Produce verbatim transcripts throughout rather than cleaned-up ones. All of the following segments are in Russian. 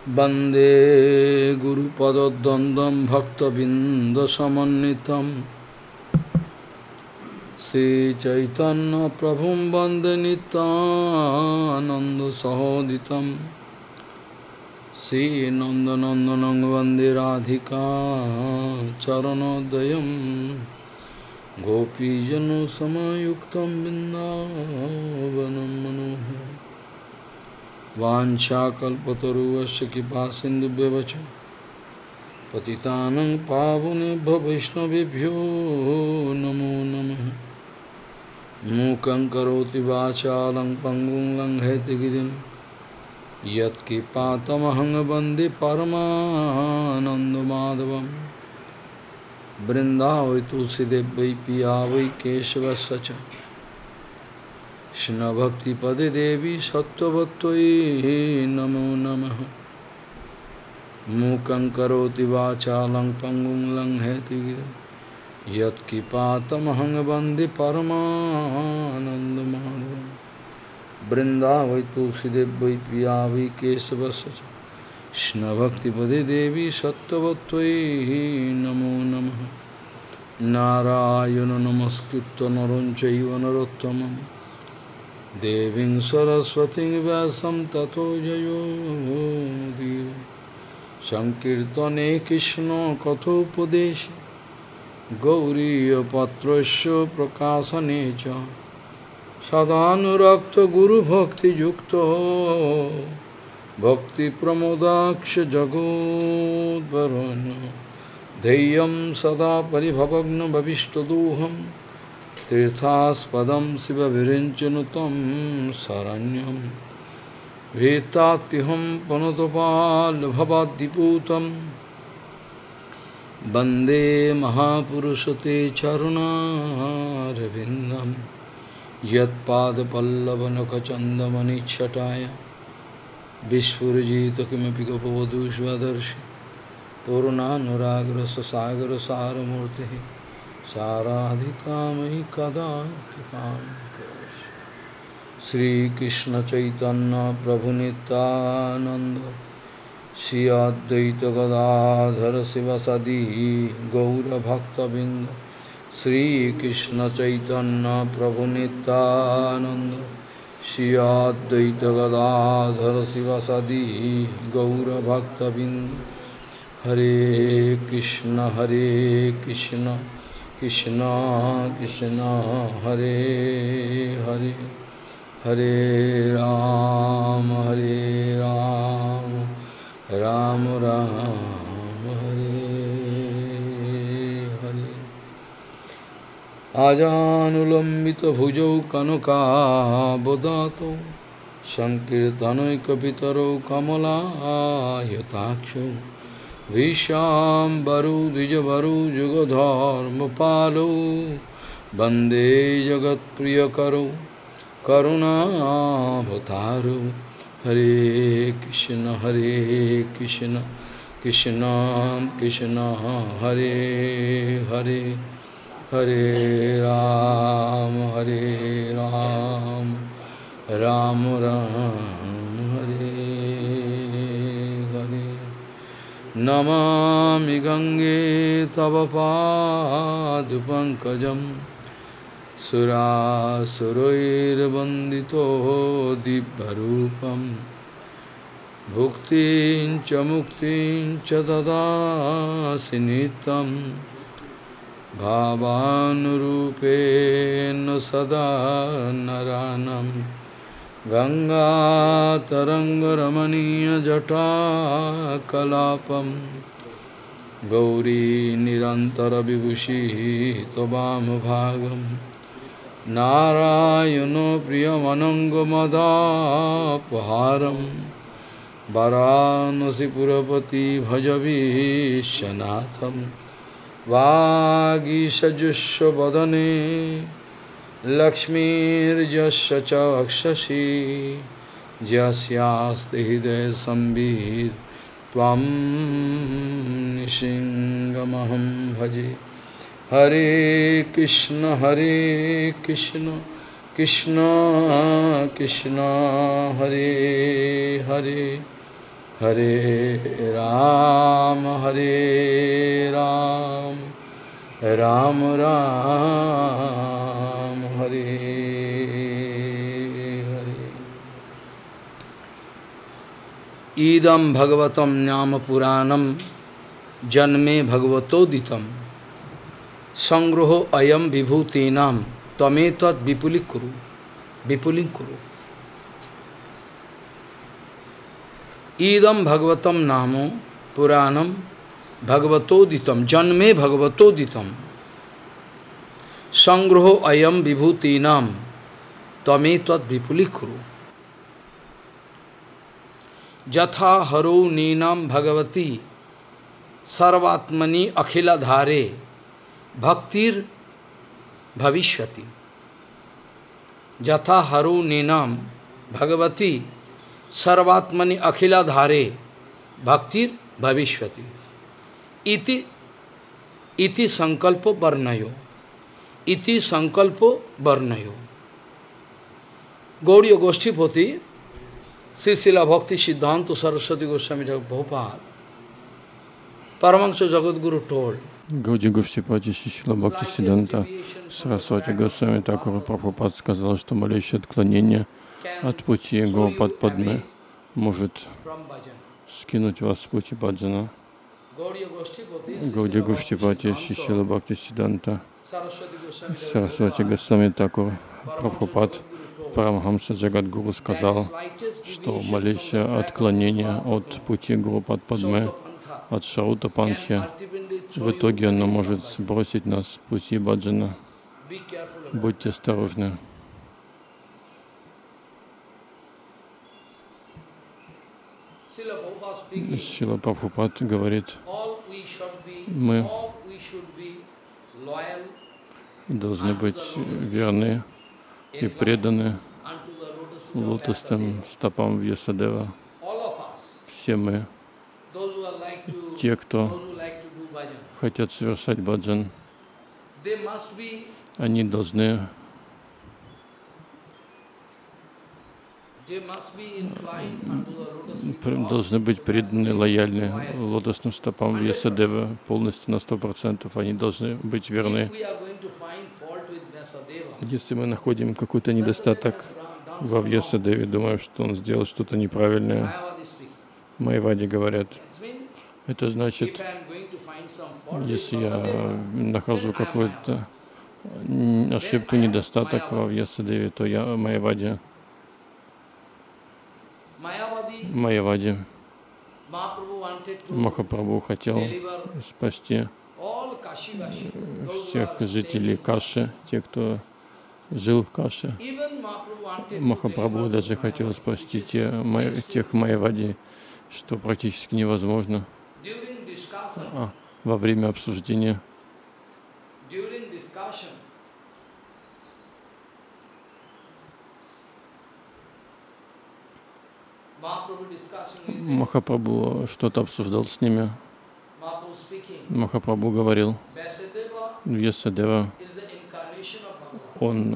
वन्दे गुरुपदद्वन्द्वं भक्तबिन्दसमन्वितं श्रीचैतन्यप्रभुं वन्दे नित्यानन्दसहोदितं श्रीनन्दनन्दनं वन्दे राधिका चरणोदयं गोपीजनसमायुक्तं बिन्दावनं मनोहरम् वाञ्छाकल्पतरुश्च कृपासिन्धुभ्यश्च पतितानं पावनेभ्यो वैष्णवेभ्यो नमो नमः। मूकं करोति वाचालं पङ्गुं लङ्घयतिगिरिं यत्कृपातमहं वन्दे परमानन्दमाधवं। वृन्दावै तुलसीदेव वै पिया वै केशवस्य च कृष्ण भक्ति पदे देवी सत्ववत्त्वयि नमो नमः। मूकं करोति वाचालं पङ्गुं लङ्घयति गिरिं यत्कृपातमहं वन्दे परमानन्दमाधवं। वृन्दावै तुलसीदेव वै पिया वै केशवस्य च कृष्ण भक्ति पदे देवी सत्ववत्त्वयि नमो नमः। नारायण नमस्कृत्य नरं चैव नरोत्तमं देवीं सरस्वतीं व्यासं ततो जयो मुदीरये। संकीर्तने कृष्ण कथोपदेशे गौरीयपत्रस्य प्रकाशने च सदानुरक्त गुरुभक्तियुक्तो भक्तिप्रमोदाक्ष जगोद्वरुण्य धैर्यं सदा परिभवग्न भविष्टदोहं तीर्थास्पदं शिवविरिञ्चनु तं शरण्यं भीतात्युहं पुनतपाल्भवाद्दिपूतं वन्दे महापुरुषते चरुणारविन्दं यत्पादपल्लवनखचन्दमनिच्छटाय विस्फुरजित किमपि गोपवधू स्वदर्शि पूर्णानुरागरससागरसारमूर्तिः साराधिकामयि कदा कृपां करोषि। श्रीकृष्ण चैतन्य प्रभु नित्यानंद श्री अद्वैत गदाधर शिवसदि गौरभक्तबिंद। श्रीकृष्ण चैतन्य प्रभु नित्यानंद श्री अद्वैत गदाधर शिवसदि गौरभक्तबिंद। हरे कृष्ण हरे कृष्ण कृष्ण कृष्ण हरे हरे हरे राम हरे राम राम राम हरे हरे। आजानुलंबित भुजौ कनकाबदातो संकीर्तनैकपितरौ कमलायताक्षौ विशाम्बरौ द्विजवरौ जुगधर्मपालौ वन्दे जगत्प्रियकरौ करुणावतारौ। हरे कृष्ण हरे कृष्ण कृष्ण कृष्ण हरे हरे हरे राम हरे राम राम राम हरे हरे। नमामि गंगे तव पादपङ्कजं सुरासुरैर्वन्दितो दिव्यरूपं भुक्तिं च मुक्तिं च ददासि नित्यं भावानुरूपेण सदा नरानं। गंगातरङ्गरमणीयजटाकलापं गौरी निरन्तरविभूषिः त्ववामभागं। नारायणो प्रियमनङ्गमदापहारं वाराणसीपुरपति भजवीशनाथं। वागीषजुष्वदने लक्ष्मीर्यस्य च वक्षसि यस्यास्ति हृदये संवित् त्वं निशिङ्गमहं भजे। हरे कृष्ण हरे कृष्ण कृष्ण कृष्ण हरे Hare Hare Ram, Hare Ram, Ram Ram, Hare Hare. Idam Bhagavatam Nyama Puranam Janme Bhagavatoditam Sangroho Ayam Vibhutinam Tametat Vipulikuru Vipulinkuru. Idam Bhagavatam Namo Puranam Bhagavatoditam Janme Bhagavatoditam Sangroho Ayam Vibhutinam Tametat Vipulikuru. Jatha Haro Ninam Bhagavati Sarvatmani Akhila Dhare Bhaktir Bhavishwati. Jatha Haro Ninam Bhagavati Sarvatmani Akhila Dhare Bhaktir Bhavishwati. Iti Iti Sankalpo Varnayo. Iti Sankalpo Varnayo. Gauriya Goshtipati Sri Srila Bhakti Siddhanta Saraswati Goswami Prabhupada Paramahansa Jagadguru told, Гаудия Госhtipati Срила Бхакти Сиддханта Сарасвати Госвами Такура Прабхупад сказал, что малейшее отклонение от пути Гаупад Падме может скинуть вас с пути баджана. Гаудия Госhtipati Срила Бхакти Сиддханта Сарасвати Госвами Такура Прабхупад Парамахамса Джагадгуру сказал, что малейшее отклонение от пути Гаупад Падме, от Шарута Панхи, в итоге оно может сбросить нас с пути баджана. Будьте осторожны. Шрила Прабхупад говорит, мы должны быть верны и преданы лотосным стопам Вьясадева. Все мы, те, кто хотят совершать баджан, они должны должны быть преданы, лояльны лотосным стопам Вьясадева полностью на сто процентов. Они должны быть верны. Если мы находим какой-то недостаток во Вьясадеве, думаем, что он сделал что-то неправильное, майявади говорят, это значит, если я нахожу какую-то ошибку, недостаток во Вьясадеве, то я майявади. Майявади. Махапрабху хотел спасти всех жителей Каши, тех, кто жил в Каше. Махапрабху даже хотел спасти те, тех майявади, что практически невозможно. А, во время обсуждения Махапрабху что-то обсуждал с ними. Махапрабху говорил, Вьясадева, он,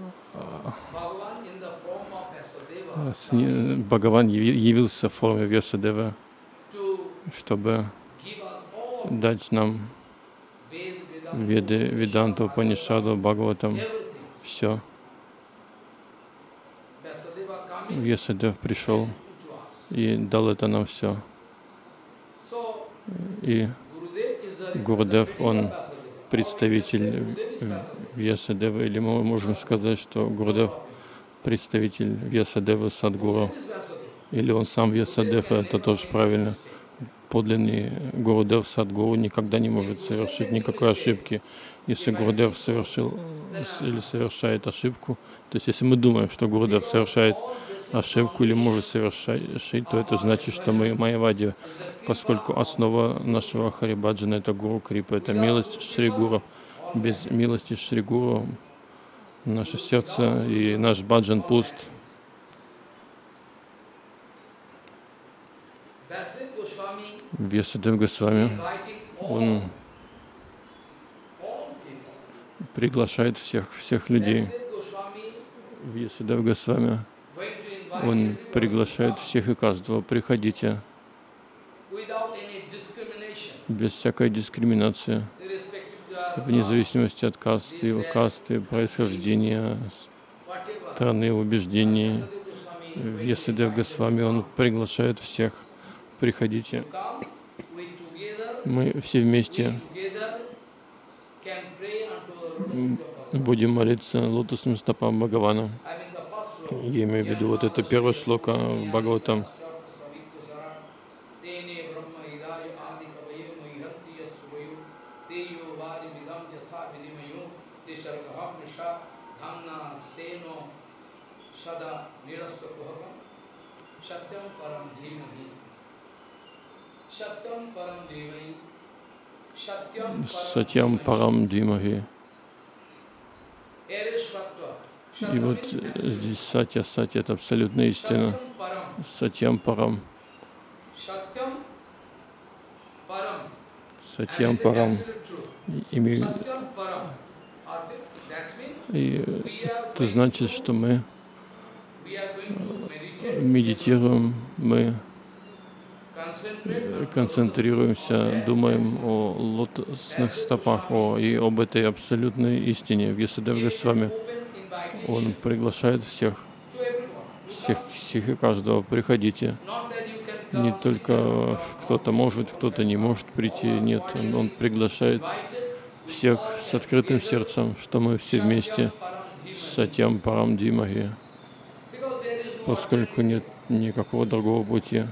Бхагаван явился в форме Вьясадева, чтобы дать нам Веды, Веданту, Панишаду, Бхагаватам, все. Вьясадев пришел и дал это нам все. И Гурудев, он представитель Вьясадева, или мы можем сказать, что Гурудев представитель Вьясадева Садгуру, или он сам Вьясадев, это тоже правильно. Подлинный Гурудев Садгуру никогда не может совершить никакой ошибки. Если Гурудев совершил или совершает ошибку, то есть если мы думаем, что Гурудев совершает ошибку или может совершить, то это значит, что мы майявади, поскольку основа нашего харибаджана — это Гуру Крипа, это милость Шри Гуру. Без милости Шри Гуру наше сердце и наш баджан пуст. Вьясадев Госвами, он приглашает всех, всех людей. Вьясадев Госвами, он приглашает всех и каждого. Приходите, без всякой дискриминации, вне зависимости от касты, его касты, происхождения, страны, убеждений. Вьясадев Госвами, он приглашает всех: приходите. Мы все вместе будем молиться лотосным стопам Бхагавана. Я имею в виду вот это первая шлока в Бхагаватам. Сатьям Парам Димахи. И вот здесь Сатья, Сатья — это абсолютная истина. Сатьям Парам. Сатьям Парам. И это значит, что мы медитируем, мы концентрируемся, думаем о лотосных стопах, о, и об этой абсолютной истине. Вьясадев Госвами, он приглашает всех, всех, всех и каждого: приходите. Не только кто-то может, кто-то не может прийти, нет, он, он приглашает всех с открытым сердцем, что мы все вместе Сатьям Парам Димахи, поскольку нет никакого другого пути.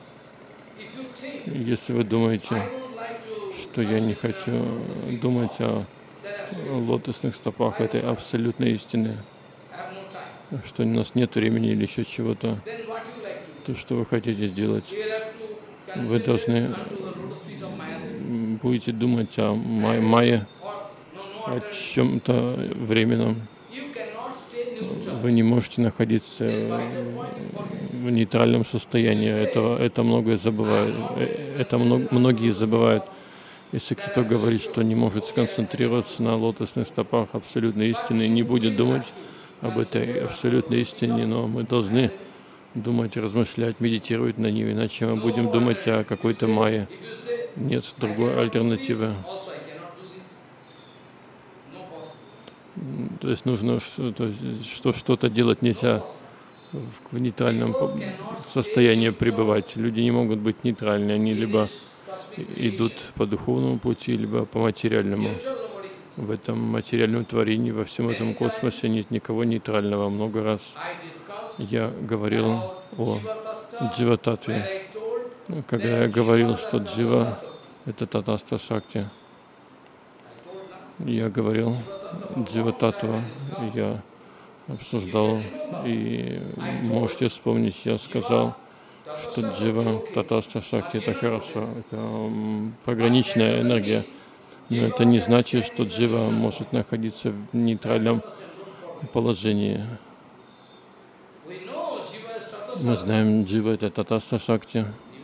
Если вы думаете, что я не хочу думать о лотосных стопах этой абсолютной истины, что у нас нет времени или еще чего-то, то что вы хотите сделать? Вы должны будете думать о май, майе, о чем-то временном. Вы не можете находиться в нейтральном состоянии. Это, это многое забывают. Это много, многие забывают. Если кто говорит, что не может сконцентрироваться на лотосных стопах абсолютной истины, не будет думать об этой абсолютной истине, но мы должны думать, размышлять, медитировать на ней, иначе мы будем думать о какой-то майе. Нет другой альтернативы. То есть нужно что, что-то делать, нельзя в нейтральном состоянии пребывать. Люди не могут быть нейтральны, они либо идут по духовному пути, либо по материальному. В этом материальном творении, во всем этом космосе нет никого нейтрального. Много раз я говорил о Джива-татве, когда я говорил, что Джива — это Татастха Шакти. Я говорил Джива-татва, я обсуждал, и можете вспомнить, я сказал, что Джива, Татастха Шакти — это хорошо, это пограничная энергия, но это не значит, что Джива может находиться в нейтральном положении. Мы знаем, Джива — это Татастха Шакти.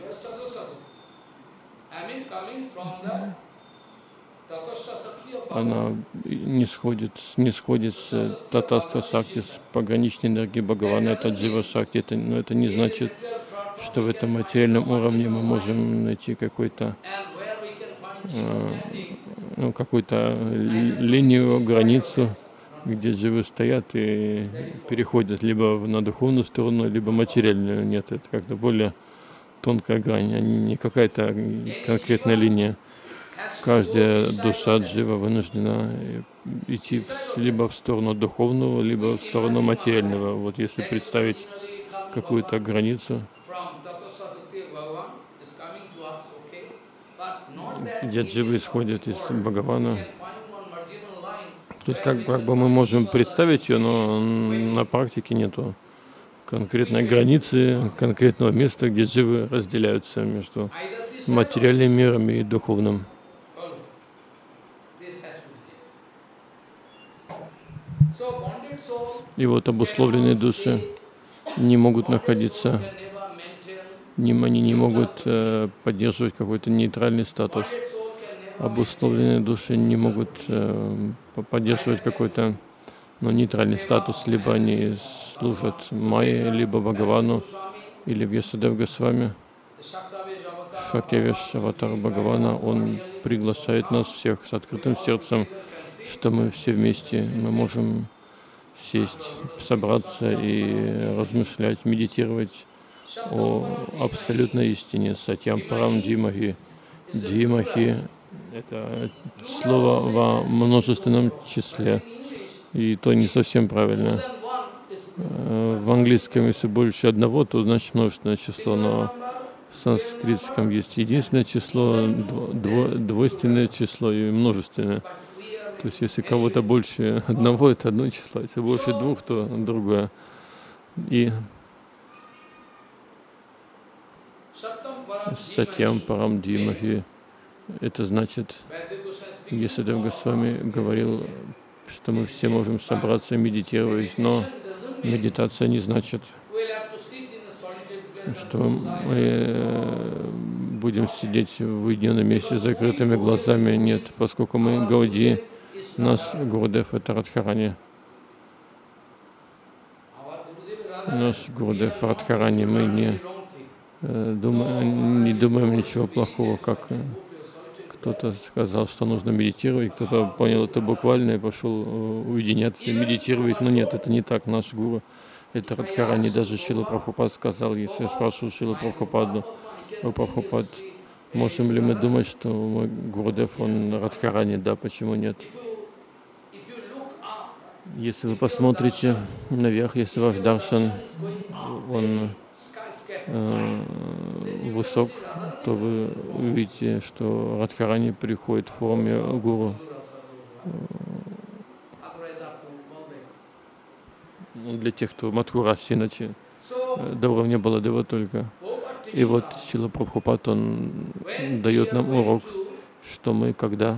Она не сходит, не сходит с Татастха Шакти, с пограничной энергией Бхагавана, это Джива Шакти. Это, но это не значит, что в этом материальном уровне мы можем найти какой-то ну, какую-то линию, границу, где дживы стоят и переходят либо на духовную сторону, либо материальную. Нет, это как-то более тонкая грань, а не какая-то конкретная линия. Каждая душа джива вынуждена идти либо в сторону духовного, либо в сторону материального. Вот если представить какую-то границу, где дживы исходят из Бхагавана, то есть как, как бы мы можем представить ее, но на практике нету конкретной границы, конкретного места, где дживы разделяются между материальным миром и духовным. И вот обусловленные души не могут находиться, не, они не могут э, поддерживать какой-то нейтральный статус. Обусловленные души не могут э, поддерживать какой-то ну, нейтральный статус, либо они служат Майе, либо Бхагавану, или Вьясадев Госвами. Сахакевиш, аватар Бхагавана, он приглашает нас всех с открытым сердцем, что мы все вместе, мы можем сесть, собраться и размышлять, медитировать о абсолютной истине. Сатьям Парам Димахи. Димахи — это слово во множественном числе, и то не совсем правильно. В английском, если больше одного, то значит множественное число, но в санскритском есть единственное число, дво, двойственное число и множественное. То есть если кого-то больше одного, это одно число, если больше двух, то другое. И Сатьям Парам Димахи — это значит, Вьясадева Госвами говорил, что мы все можем собраться и медитировать, но медитация не значит, что мы будем сидеть в уединенном месте с закрытыми глазами. Нет, поскольку мы Гауди, наш Гурудев — это Радхарани. Наш Гурудев — Радхарани. Мы не, думаем, не думаем ничего плохого, как кто-то сказал, что нужно медитировать, кто-то понял это буквально и пошел уединяться и медитировать. Но нет, это не так. Наш Гуру — это Радхарани. Даже Шрила Прабхупад сказал, если я спрашиваю Шрила Прабхупаду, о Прабхупад, можем ли мы думать, что мой Гурудев, он Радхарани? Да, почему нет? Если вы посмотрите наверх, если ваш даршан, он э, высок, то вы увидите, что Радхарани приходит в форме гуру. Для тех, кто Мадхураси, иначе до уровня Баладева только. И вот Шрила Прабхупад, он дает нам урок, что мы, когда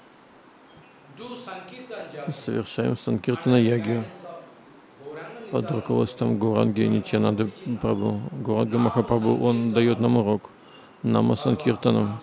совершаем санкиртана ягью под руководством Гауранги Нитьянанды Прабху, Гауранга Махапрабху, он дает нам урок нама санкиртанам.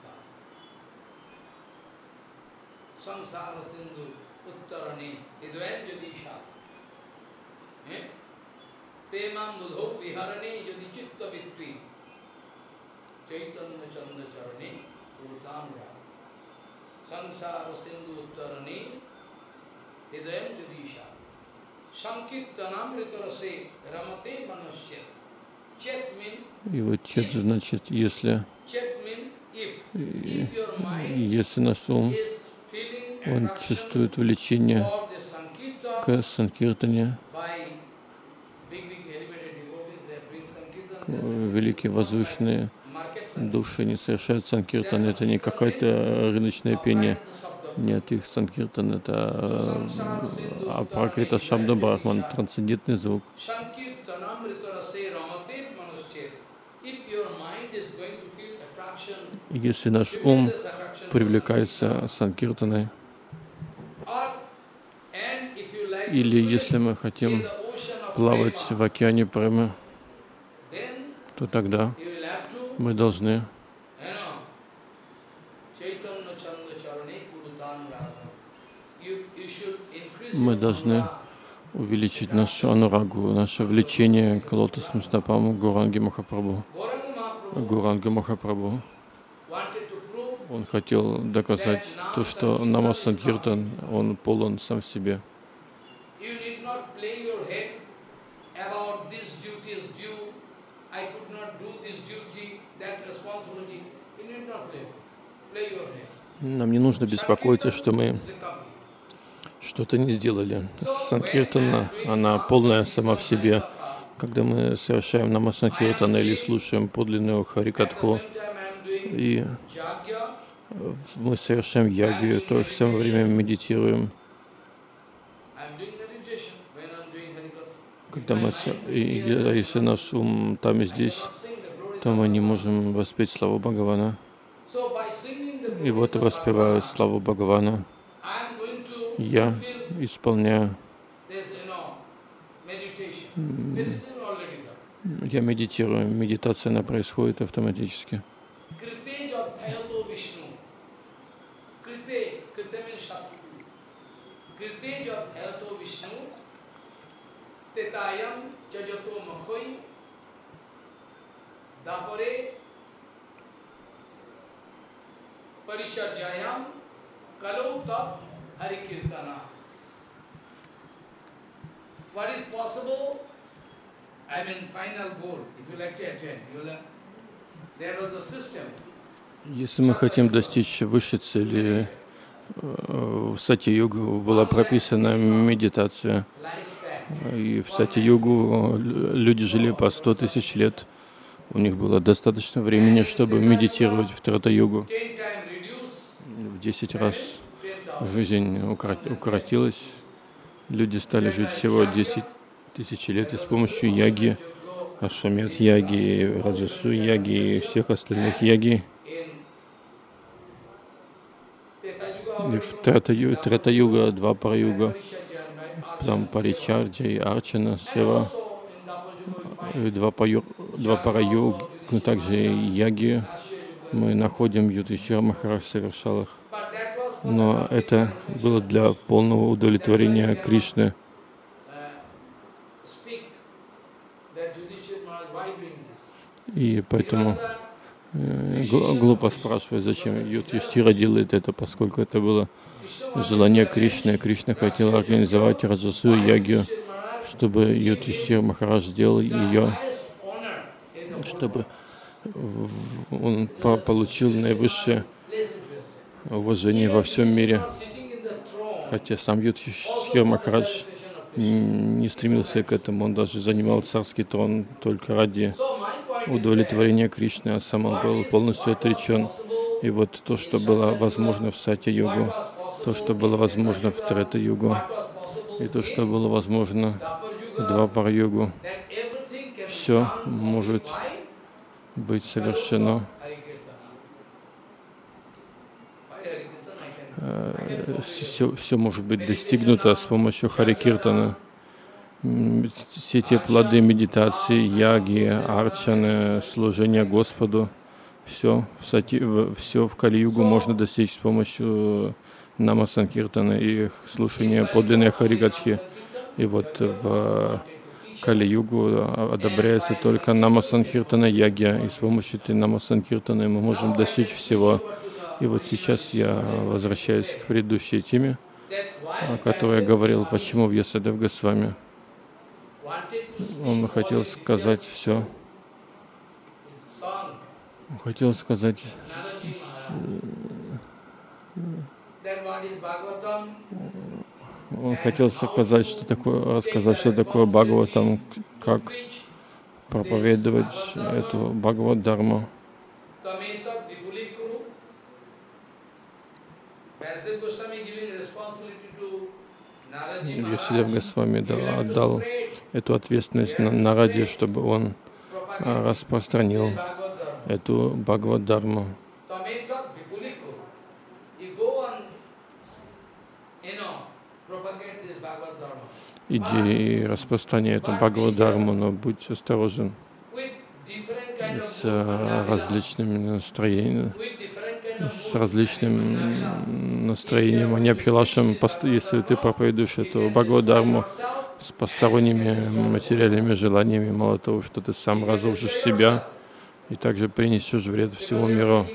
И вот чет значит, если, если наш ум, он чувствует влечение к санкиртане, великие возвышенные души не совершают санкиртан, это не какое-то рыночное пение. Нет, их санкиртан — это апракрита шабда брахман, трансцендентный звук. Если наш ум привлекается санкиртаной, или если мы хотим плавать в океане премы, то тогда мы должны мы должны увеличить нашу анурагу, наше влечение к лотосным стопам Гауранги Махапрабху. Гауранга Махапрабху, он хотел доказать то, что нама санкиртан, он полон сам в себе. Нам не нужно беспокоиться, что мы что-то не сделали. Санкиртана, она полная сама в себе. Когда мы совершаем нама санкиртана или слушаем подлинную харикатху, и мы совершаем ягью, в то же самое время медитируем. Когда мы, если наш ум там и здесь, то мы не можем воспеть славу Бхагавана. И вот воспеваю славу Бхагавана. Я исполняю, я медитирую, медитация она происходит автоматически. Если мы хотим достичь высшей цели, в Сати-югу была прописана медитация. И в Сати-югу люди жили по сто тысяч лет. У них было достаточно времени, чтобы медитировать. В Трета-югу в десять раз жизнь укоротилась. Люди стали жить всего десять тысяч лет, и с помощью яги, Ашвамедх яги, Раджасу яги и всех остальных яги. И в Трета-юга, Двапара-юга, там Паричарджа и Арчана, Сева, и Двапара-юга, но также и яги. Мы находим, Юдхишthира Махарадж совершал их. Но это было для полного удовлетворения Кришны. И поэтому глупо спрашивать, зачем Юдхишthира делает это, поскольку это было желание Кришны. Кришна хотел организовать Раджасу ягью, чтобы Юдхишthира Махарадж сделал ее, чтобы он получил наивысшее уважение во всем мире. Хотя сам Юдхишthира Махарадж не стремился к этому, он даже занимал царский трон только ради удовлетворения Кришны, а сам он был полностью отречен. И вот то, что было возможно в Сати-югу, то, что было возможно в Трета-югу, и то, что было возможно в Двапара-югу, все может быть совершено. Все, все может быть достигнуто с помощью Хари-киртана. Все те плоды медитации, яги, арчаны, служения Господу, все в, сати, в, все в Кали-югу можно достичь с помощью Нама-санкиртана и слушания подлинной Харигатхи. И вот в Кали-югу одобряется только Нама-санкиртана ягья, и с помощью этой Нама-санкиртаны мы можем достичь всего. И вот сейчас я возвращаюсь к предыдущей теме, о которой я говорил, почему Вьясадев Госвами. Он хотел сказать все. Он хотел сказать, он хотел сказать, что такое, рассказать, что такое Бхагаватам, как проповедовать эту Бхагават-дарму. Вьясадев Госвами отдал эту ответственность на Нараде, чтобы он распространил эту Бхагават-дарму. Иди и распространяй эту Бхагават-дарму, но будь осторожен с различными настроениями, с различным настроением, а не Абхилашем, если ты проповедуешь эту Бхагават-дарму с посторонними материальными желаниями, мало того, что ты сам разрушишь себя и также принесешь вред всему миру.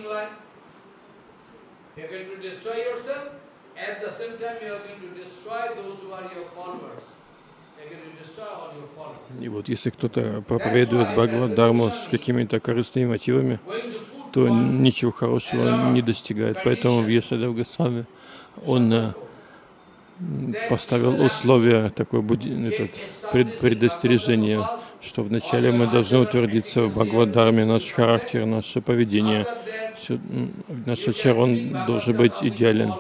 И вот если кто-то проповедует Бхагават-дарму с какими-то корыстными мотивами, то ничего хорошего не достигает. Поэтому Вьясадев Госвами, он поставил условия, такое этот, пред, предостережение, что вначале мы должны утвердиться в Бхагават-дарме, наш характер, наше поведение, все, наш ачаран должен быть идеален.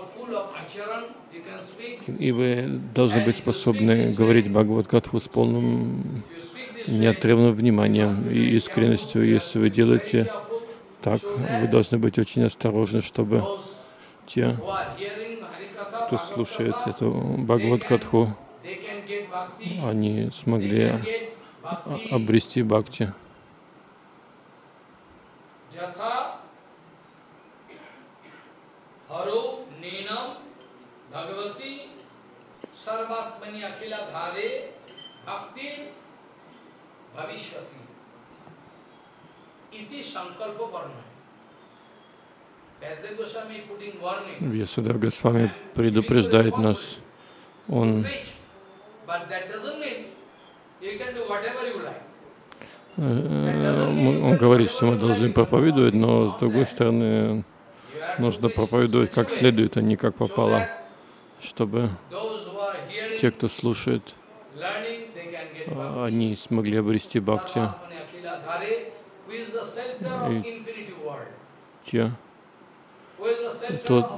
И вы должны быть способны говорить Бхагават-катху с полным неотрывным вниманием и искренностью. Если вы делаете так, вы должны быть очень осторожны, чтобы те, кто слушает эту Бхагават-катху, они смогли обрести бхакти. Вьясадева Госвами предупреждает нас. Он Он говорит, что мы должны проповедовать, но с другой стороны нужно проповедовать как следует, а не как попало, чтобы те, кто слушает, они смогли обрести бхакти. И те, тот,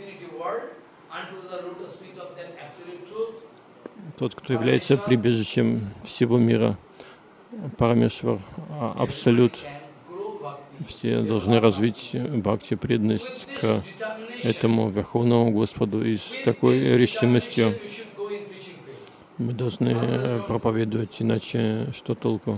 тот, кто является прибежищем всего мира, Парамешвар, Абсолют, все должны развить бхакти, преданность к этому Верховному Господу. И с такой решимостью мы должны проповедовать, иначе что толку?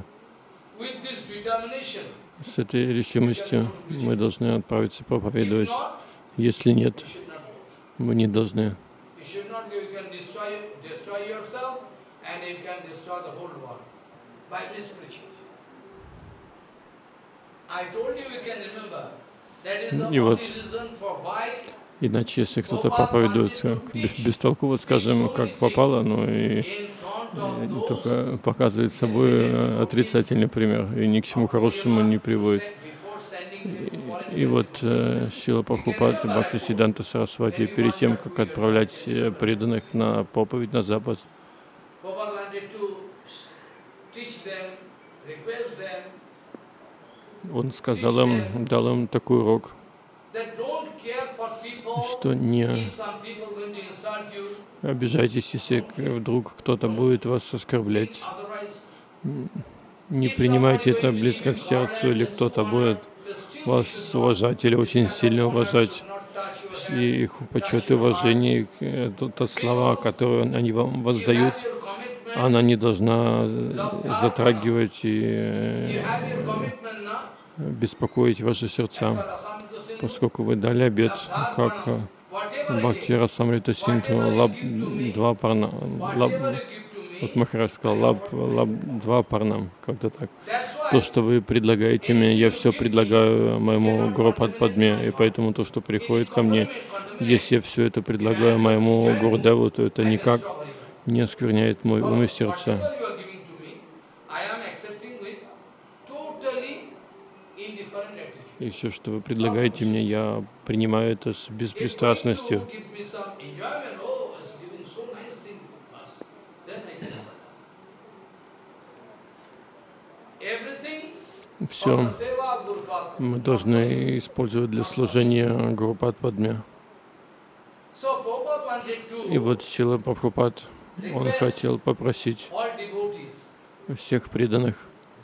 С этой решимостью мы должны отправиться проповедовать. Если нет, мы не должны. И вот, иначе, если кто-то проповедует бестолково, скажем, как попало, ну и, и только показывает собой отрицательный пример, и ни к чему хорошему не приводит. И, и вот Шрила Прабхупад, Бхактисиддханта Сарасвати, перед тем, как отправлять преданных на проповедь на Запад, он сказал им, дал им такой урок, что не обижайтесь, если вдруг кто-то будет вас оскорблять. Не принимайте это близко к сердцу, или кто-то будет вас уважать или очень сильно уважать. И их почет и уважение, это слова, которые они вам воздают, она не должна затрагивать и беспокоить ваши сердца, поскольку вы дали обет, как Бхакти Расамрита Синту, лаб два парна, лаб, вот Махарадж сказал, лаб, лаб два парнам, как-то так. То, что вы предлагаете мне, я все предлагаю моему Гуру Падме, и поэтому то, что приходит ко мне, если я все это предлагаю моему Гурудеву, то это никак не оскверняет мой ум и сердце. И все, что вы предлагаете мне, я принимаю это с беспристрастностью. Все мы должны использовать для служения Гуру Падме. И вот Шрила Прабхупад, он хотел попросить всех преданных,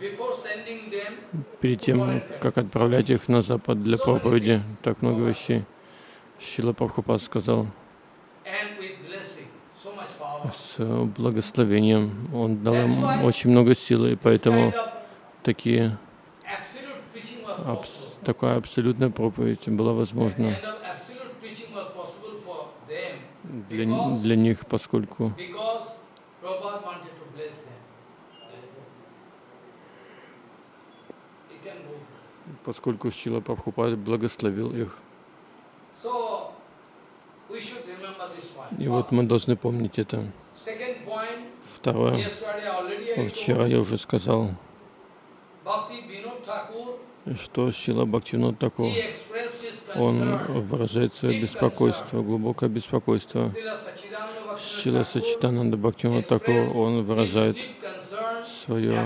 перед тем, как отправлять их на Запад для проповеди, так много вещей, Шрила Прабхупад сказал, с благословением, он дал им очень много силы, и поэтому такие, абс, такая абсолютная проповедь была возможна для, для них, поскольку поскольку Шрила Прабхупад благословил их. И вот мы должны помнить это. Второе. Вчера я уже сказал, что Шрила Бхактивинода Тхакур, он выражает свое беспокойство, глубокое беспокойство. Шрила Саччитананда Бхактивинода Тхакур, он выражает свое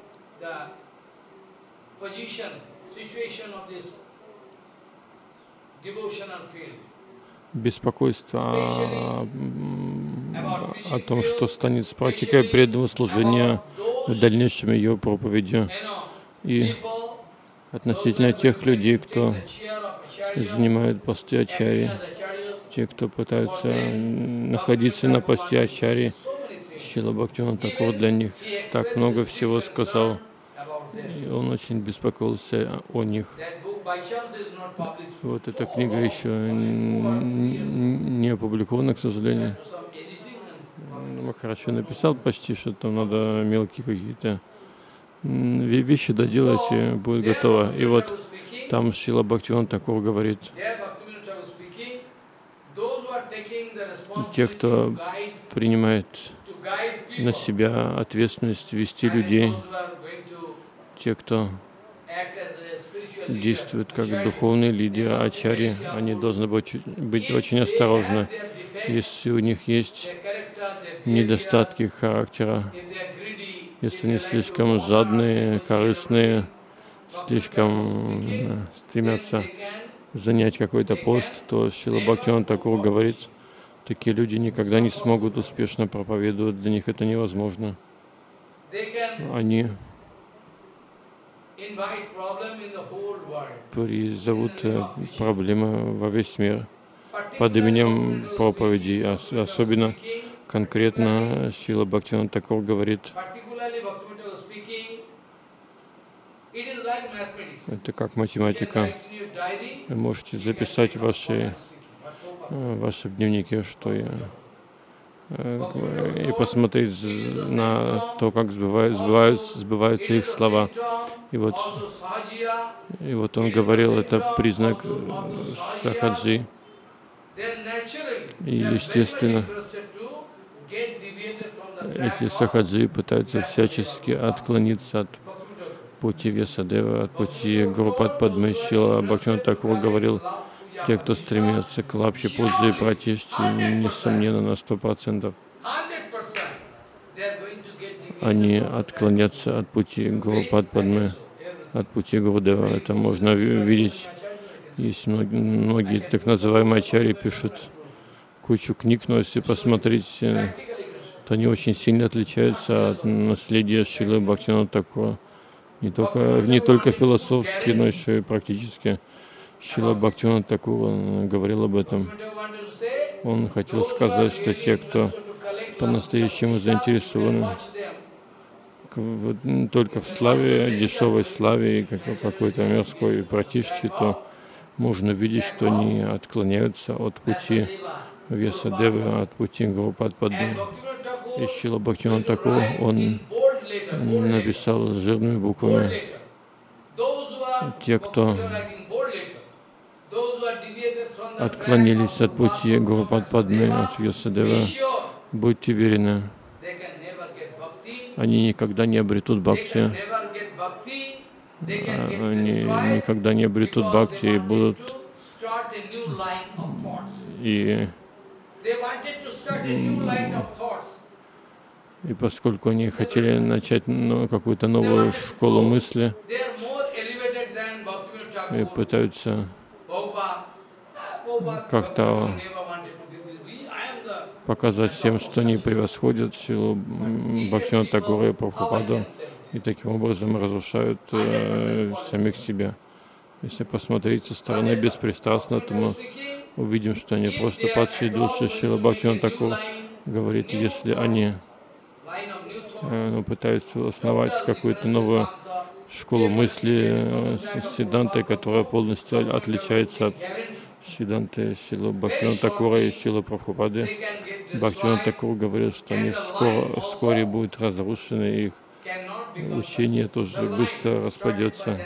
беспокойство о, о том, что станет с практикой преданного служения в дальнейшем ее проповедью. И относительно тех людей, кто занимает посты ачарьи, те, кто пытаются находиться на посте ачарьи, Шрила Бхактивинода Тхакур для них так много всего сказал. И он очень беспокоился о них. Вот эта книга еще не опубликована, к сожалению. Махарадж написал почти, что там надо мелкие какие-то вещи доделать, и будет готово. И вот Там Шрила Бхактивинода Тхакур говорит, те, кто принимает на себя ответственность вести людей, те, кто действуют как духовные лидеры, ачарьи, они должны быть, быть очень осторожны. Если у них есть недостатки характера, если они слишком жадные, корыстные, слишком э, стремятся занять какой-то пост, то Шрила Бхактивинода Тхакур говорит, такие люди никогда не смогут успешно проповедовать, для них это невозможно. Они призовут проблемы во весь мир под именем проповеди. Особенно конкретно Шрила Бхактивинода Тхакур говорит, это как математика. Вы можете записать в ваши, ваши дневники, что я, и посмотреть на то, как сбываются, сбываются, сбываются их слова. И вот, и вот он говорил, это признак сахаджи. И естественно, эти сахаджи пытаются всячески отклониться от пути Вьясадева, от пути Гурупад Падмы. Шрила Бхактивинода Тхакур говорил, те, кто стремится к лапхе пуджи и пратишти, несомненно, на сто процентов они отклонятся от пути Гурупад Падмы, от пути Гурудева. Это можно видеть. Есть многие, многие так называемые ачарьи пишут кучу книг, но если посмотреть, то они очень сильно отличаются от наследия Шрилы Бхактивинода Тхакура. Не только, не только философски, но еще и практически. Шрила Бхактивинода Тхакур говорил об этом. Он хотел сказать, что те, кто по-настоящему заинтересованы в, только в славе, дешевой славе и какой-то мирской пратишти, то можно видеть, что они отклоняются от пути Вьясадевы, от пути Гурупад Падмы. И Шрила Бхактивинода Тхакур, он написал жирными буквами: те, кто отклонились от пути Гурупад Падмы, от Вьясадева, будьте уверены, они никогда не обретут бхакти, они никогда не обретут бхакти и будут и И поскольку они хотели начать ну, какую-то новую школу мысли и пытаются как-то показать всем, что они превосходят Шрилу Бхактивинода Тхакура и Прабхупаду, и таким образом разрушают э, самих себя. Если посмотреть со стороны беспристрастно, то мы увидим, что они просто падшие души. Шрила Бхактивинода Тхакур говорит, если они э, пытаются основать какую-то новую школу мысли э, с сидантой, которая полностью отличается от сиданты Шрилы Бхактивинода Тхакура и Шрилы Прабхупады, Бхактивинода Тхакур говорил, что они скоро, вскоре будут разрушены, их учение тоже быстро распадется.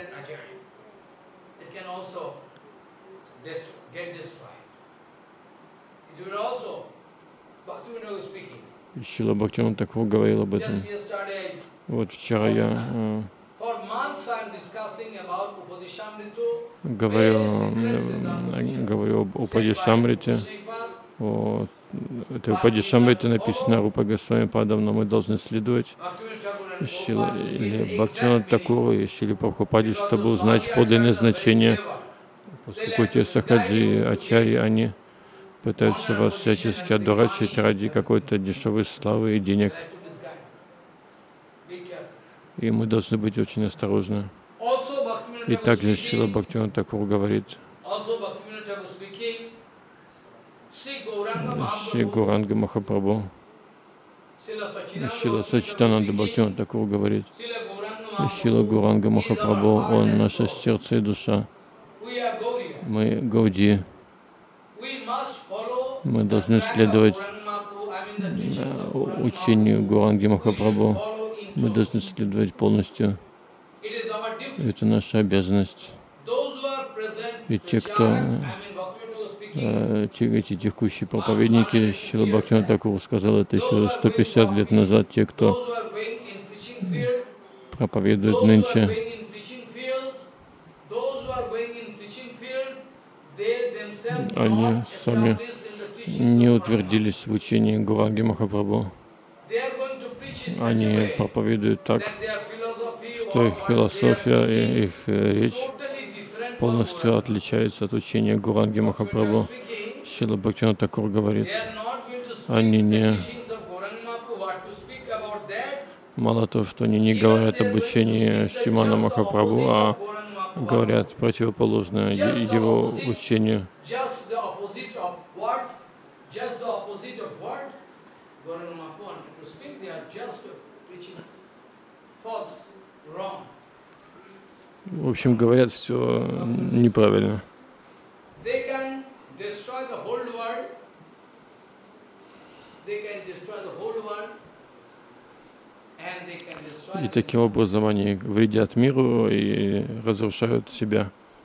И Шрила Бхактивинода Тхакур говорил об этом. Вот вчера я э, говорил, говорил об Упадишамрите. О, это Упадишамрите написано Рупа Госвами Падом, но мы должны следовать Бхактивинода Тхакуру и Шриле Прабхупаде, чтобы узнать подлинное значение. Поскольку те сахаджи, ачарьи, они пытаются вас всячески одурачить ради какой-то дешевой славы и денег. И мы должны быть очень осторожны. И также Шрила Бхактивинода Тхакур говорит, Шри Гауранга Махапрабху, Шрила Сачитананда Бхактивинода Тхакур говорит, Шрила Гауранга Махапрабху, он наше сердце и душа. Мы Гауди. Мы должны следовать учению Гауранги Махапрабху. Мы должны следовать полностью. Это наша обязанность. И те, кто э, те, эти текущие проповедники, Шрила Бхактивинода Тхакур сказал это еще сто пятьдесят лет назад, те, кто проповедует нынче, они сами не утвердились в учении Гауранги Махапрабху. Они проповедуют так, что их философия и их речь полностью отличается от учения Гауранги Махапрабху. Шрила Бхактивинода Тхакур говорит, они не... Мало того, что они не говорят об учении Шримана Махапрабху, а говорят противоположное его учению. В общем, говорят все неправильно. И таким образом они вредят миру и разрушают себя.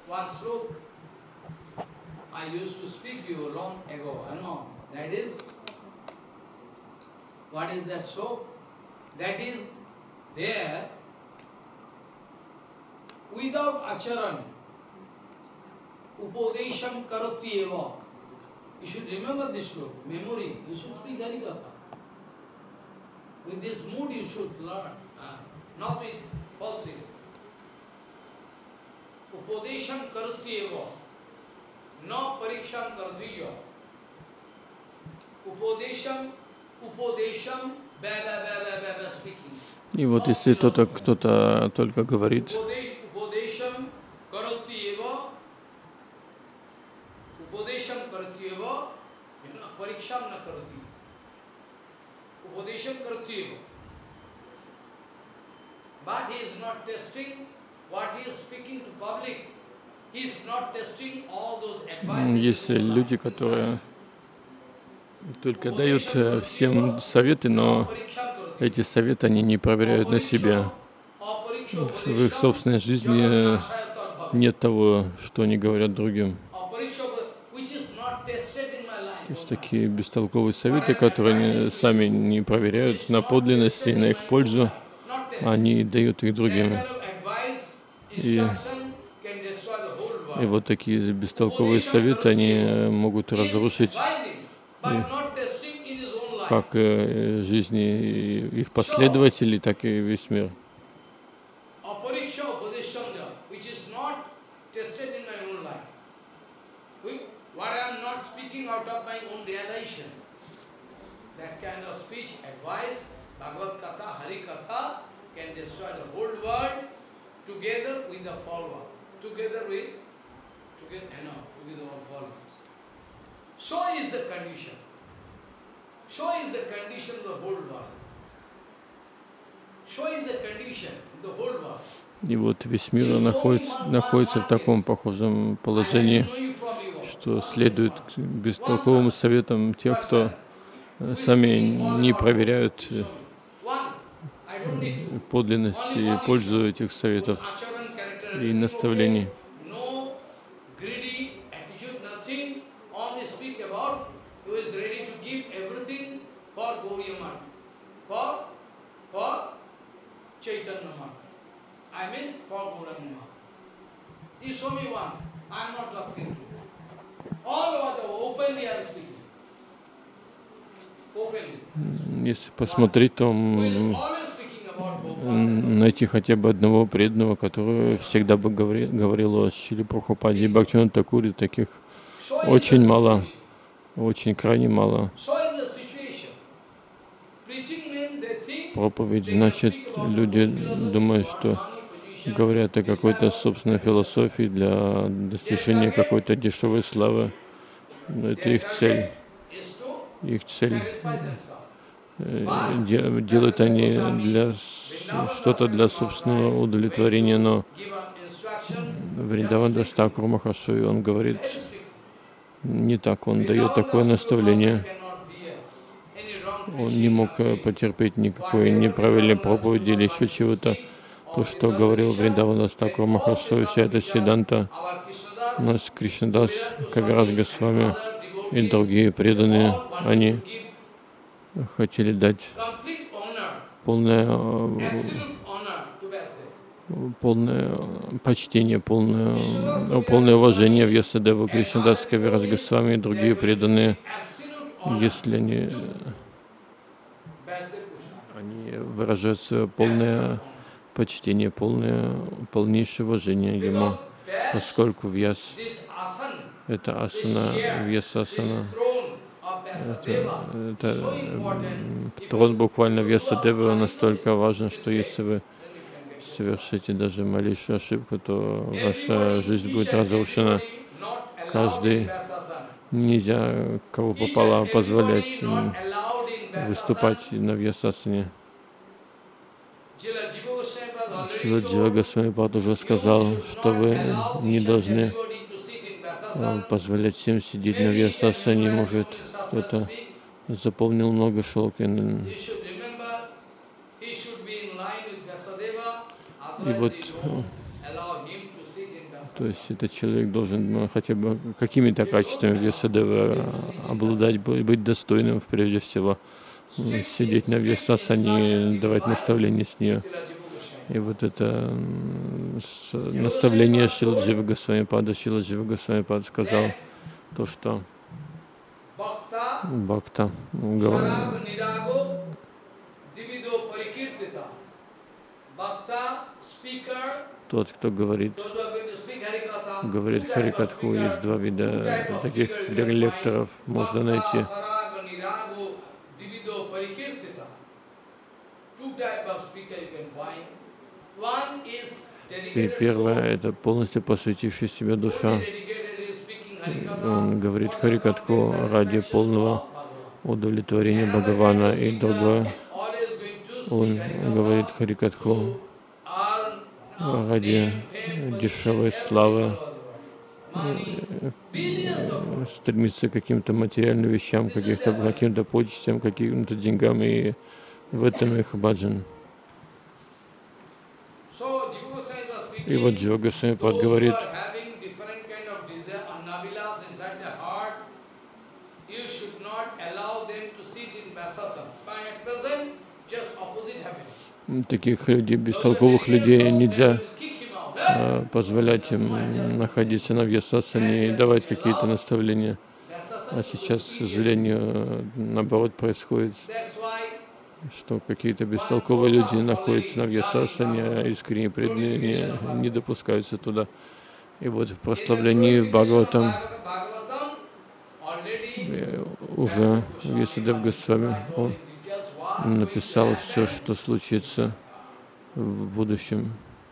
Without acharan, upodesham karoti eva. You should remember this sloka, memory. You should speak Harikatha. With this mood you should learn, uh, not with falsity. Upodesham karoti eva, no pariksham karatiya. Upodesham, upodesham, baba, baba, baba speaking. И вот если кто-то кто-то только говорит, есть люди, которые только дают всем советы, но эти советы они не проверяют на себе. В их собственной жизни нет того, что они говорят другим. То есть такие бестолковые советы, которые они сами не проверяют на подлинность и на их пользу, они дают их другим. И, и вот такие бестолковые советы, они могут разрушить как жизни их последователей, так и весь мир. So is the condition of the whole world. So is the condition of the whole world. И вот весь мир находится, находится в таком похожем положении, что следует бестолковым советам тех, кто сами не проверяют подлинность и пользу этих советов и наставлений. I mean for Gauranga. You show me one. I am not asking you. All over the openly I am speaking. Openly. Если посмотреть, то найти хотя бы одного преданного, который всегда бы говорил, говорил о Шриле Прабхупаде и Бхактивинода Тхакуре, таких очень мало, очень крайне мало. Проповедь, значит, люди думают, что говорят о какой-то собственной философии для достижения какой-то дешевой славы. Но это их цель. Их цель. Делают они для что-то для собственного удовлетворения, но Вриндаван Дас Тхакур Махашой, он говорит не так, он дает такое наставление. Он не мог потерпеть никакой неправильной проповеди или еще чего-то. То, что говорил Вриндаван Дас Тхакур Махашой, вся эта Сиданта, У нас Кришнадас, Кавирадж Госвами и другие преданные, они хотели дать полное, полное почтение, полное, полное уважение Вьясадеву, Кришнадас, Кавирадж Госвами и другие преданные, если они, они выражают свое полное почтение, полное, полнейшее уважение ему, поскольку Вьяс — это асана, Вьясасана, это, это трон буквально Вьясадевы настолько важен, что если вы совершите даже малейшую ошибку, то ваша жизнь будет разрушена. Каждый, нельзя кого попало позволять выступать на Вьясасане. Шрила Джива Госвами Пад уже сказал, что вы не должны позволять всем сидеть на Вьясасане. Может, кто-то запомнил много шлок. И вот, то есть этот человек должен хотя бы какими-то качествами Вьясадевы обладать, быть достойным прежде всего, сидеть на Вьясасане и давать наставления с нее. И вот это наставление Шрила Джива Госвами Пада, Шрила Джива Госвами Пад сказал то, что Бхакта говорит, тот, кто говорит, говорит Харикатху, есть два вида таких лекторов, можно найти. И первое — это полностью посвятивший себя душа. Он говорит Харикатху ради полного удовлетворения Бхагавана. И другое, он говорит Харикатху ради дешевой славы, стремится к каким-то материальным вещам, каких-то, каким-то почестям, каким-то деньгам, и в этом их баджан. И вот Джива Госвами Пад говорит, таких людей, бестолковых людей, нельзя э, позволять им находиться на Вьясасане и давать какие-то наставления. А сейчас, к сожалению, наоборот происходит, что какие-то бестолковые люди находятся на Вьясасане, а искренние преданные не, не допускаются туда. И вот в прославлении в Бхагаватам уже Вьясадев Госвами, он написал все, что случится в будущем.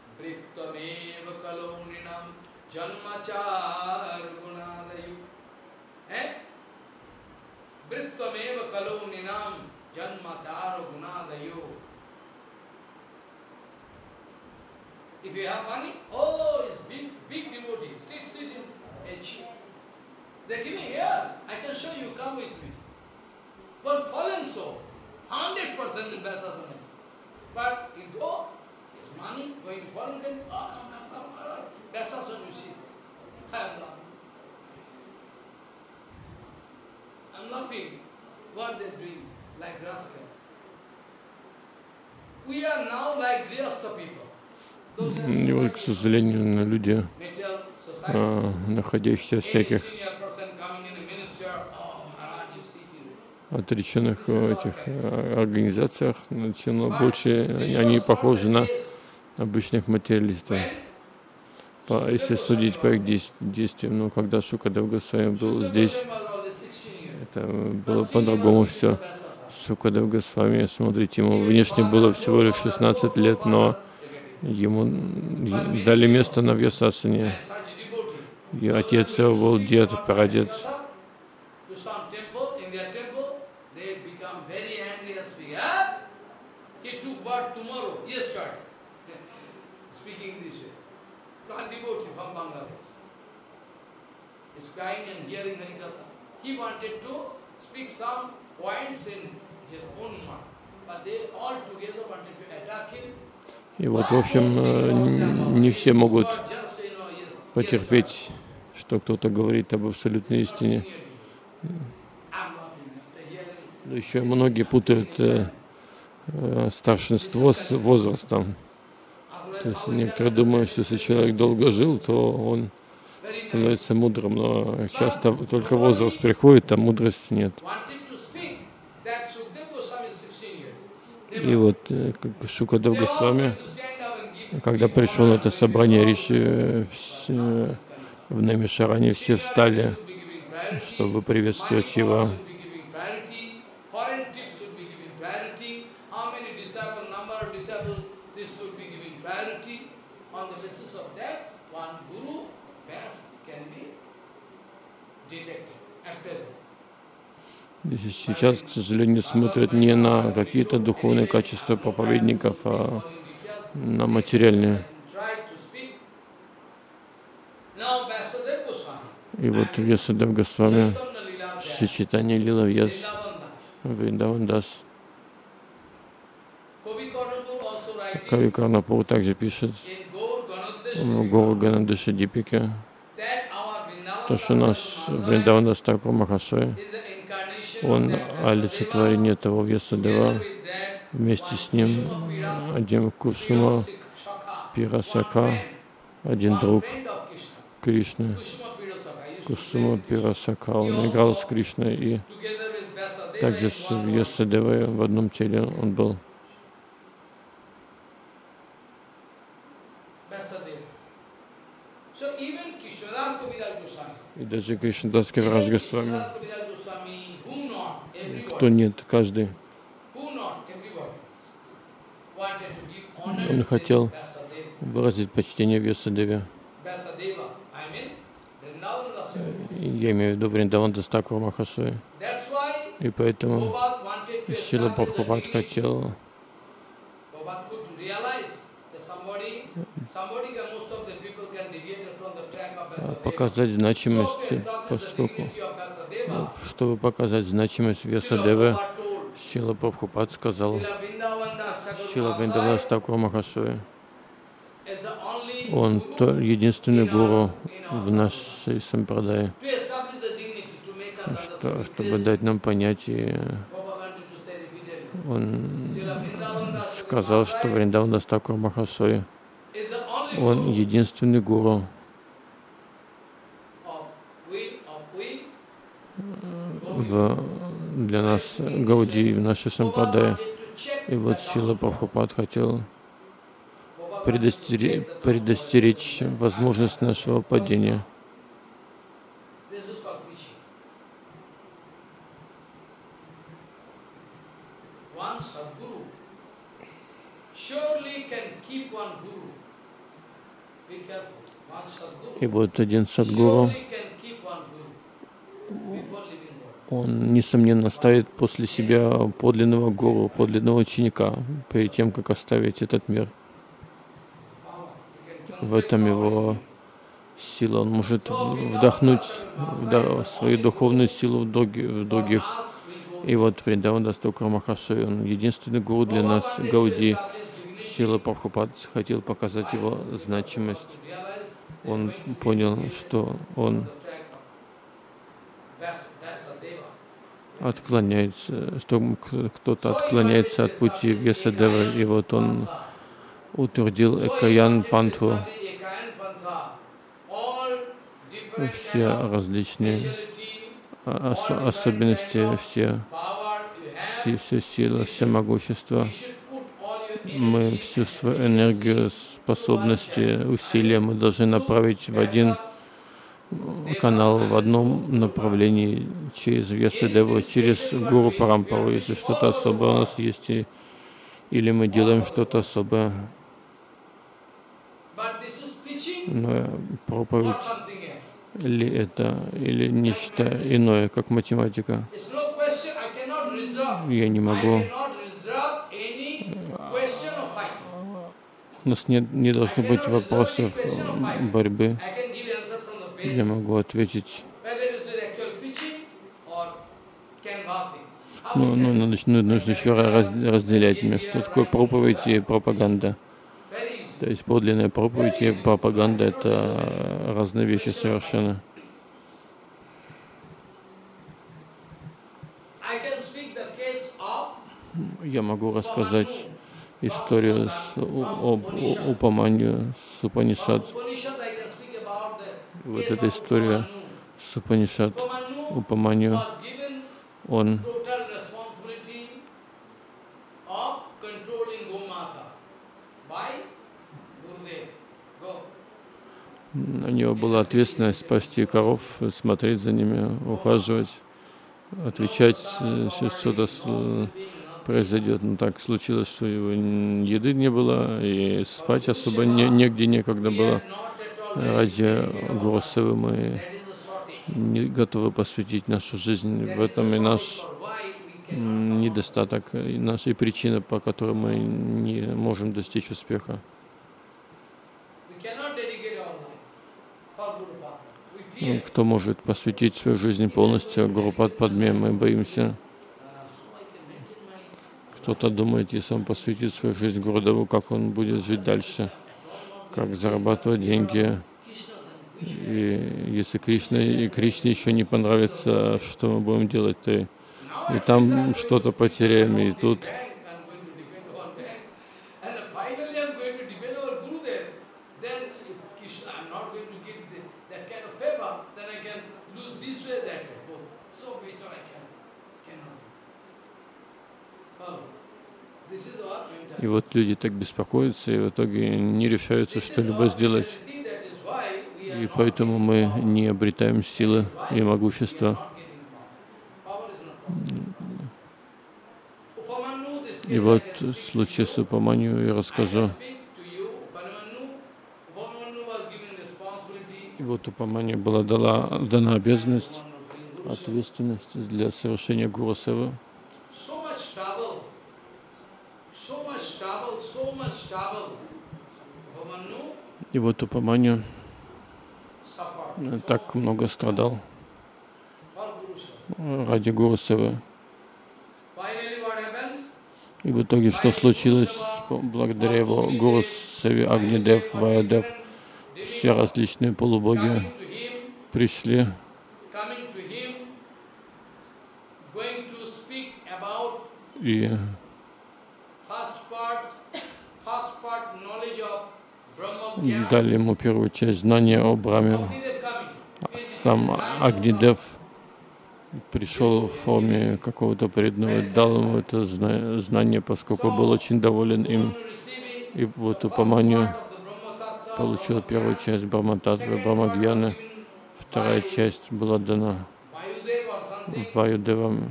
If you have money, oh, it's big, big devotee. Sit, sit in a chair. They're giving, yes, I can show you, come with me. But fallen soul, hundred percent in Vyasasana. But you go, there's money, going to foreign country, oh, come, come, come, all right. Vyasasana, you see. I am laughing. I'm laughing. What they're doing, like rascal. We are now like Grihastha people. И вот, к сожалению, люди, а, находящиеся в всяких отреченных этих организациях, начало больше, они похожи на обычных материалистов, по, если судить по их действиям. Но когда Шукадев Госвами был здесь, это было по-другому все. Шукадев Госвами, смотрите, ему внешне было всего лишь шестнадцать лет, но ему дали место на Вьясасане. И отец его был дед, прадед. И вот, в общем, не все могут потерпеть что кто-то говорит об абсолютной истине. Но еще многие путают э, э, старшинство с возрастом. То есть некоторые думают, что если человек долго жил, то он становится мудрым, но часто только возраст приходит, а мудрости нет. И вот как Шукадев Госвами, когда пришел на это собрание Риши в Намишаране, все встали, чтобы приветствовать его. Сейчас, к сожалению, смотрят не на какие-то духовные качества проповедников, а на материальные. И вот Вьясадев Госвами, Шри Чайтанья Лила Вьяс, Вриндаван Дас. Кави Карнапур также пишет в Гаур Ганадеша Дипике, то, что наш Вриндаван Дас Такур Махашой, он олицетворение того Вьясадева, вместе с ним один Кушума Пирасака, один друг Кришны, Кусума Пирасака, он играл с Кришной, и также с Вьясадевой в одном теле он был. И даже Кришнадас Кавирадж Госвами, кто нет, каждый. Он хотел выразить почтение Вьясадеве. Я имею в виду Вриндаван Дас Такур Махашой. И поэтому Шрила Прабхупад хотел показать значимость, поскольку, чтобы показать значимость Вьясадевы, Шрила Прабхупад сказал Шрила Вриндаван Дас Такур Махашой, он то единственный гуру в нашей сампрадае, что, чтобы дать нам понятие. Он сказал, что Вриндаван Дас Такур Махашой, он единственный гуру в, для нас, Гауди, в нашей сампрадае. И вот Шрила Прабхупад хотел предостеречь, предостеречь возможность нашего падения. И вот один садгуру, он, несомненно, оставит после себя подлинного гуру, подлинного ученика, перед тем, как оставить этот мир. В этом его сила. Он может вдохнуть да, свою духовную силу в, други, в других. И вот Вриндаван Дас Такур Махашой, он единственный гуру для нас, Гауди. Шрила Прабхупад хотел показать его значимость. Он понял, что он отклоняется, что кто-то отклоняется от пути Вьясадевы, и вот он утвердил Экаян Пантху. Все различные ос особенности, все, все, все силы, все могущества. Мы всю свою энергию, способности, усилия мы должны направить в один канал, в одном направлении, через Вьясадеву, через Гуру Парампару. Если что-то особое у нас есть, и, или мы делаем что-то особое. Но проповедь ли это, или нечто иное, как математика. Я не могу. У нас нет, не должно быть вопросов борьбы. Я могу ответить. Ну, ну, нужно, нужно еще раз, разделять, что такое проповедь и пропаганда. То есть подлинная проповедь и пропаганда — это разные вещи совершенно. Я могу рассказать историю с, об Упаманью, с Упанишад. Вот эта история с Упанишад, Упаманью, он у него была ответственность спасти коров, смотреть за ними, ухаживать, отвечать, если что-то произойдет. Но так случилось, что его еды не было, и спать особо не, негде некогда было. Ради Гурусевы мы не готовы посвятить нашу жизнь. В этом и наш недостаток, и наша причина, по которой мы не можем достичь успеха. Кто может посвятить свою жизнь полностью Гурупад Падме? Мы боимся. Кто-то думает, если он посвятит свою жизнь Гурудеву, как он будет жить дальше, как зарабатывать деньги. И если Кришна и Кришне еще не понравится, что мы будем делать, то и, и там что-то потеряем, и тут. И вот люди так беспокоятся, и в итоге не решаются что-либо сделать. И поэтому мы не обретаем силы и могущества. И вот в случае с Упаманью я расскажу. И вот Упаманью была дала, дана обязанность, ответственность для совершения Гурусевы. И вот Упаманью так много страдал ради Гурусевы. И в итоге что случилось? Благодаря его Гурусеве Агнидев, Ваядев, все различные полубоги пришли и дали ему первую часть знания о Брахме. Сам Агнидев пришел в форме какого-то преданного, дал ему это знание, поскольку был очень доволен им. И вот Упаманью получил первую часть Брахма-татвы, Брахма-гьяны. Вторая часть была дана Ваюдевам.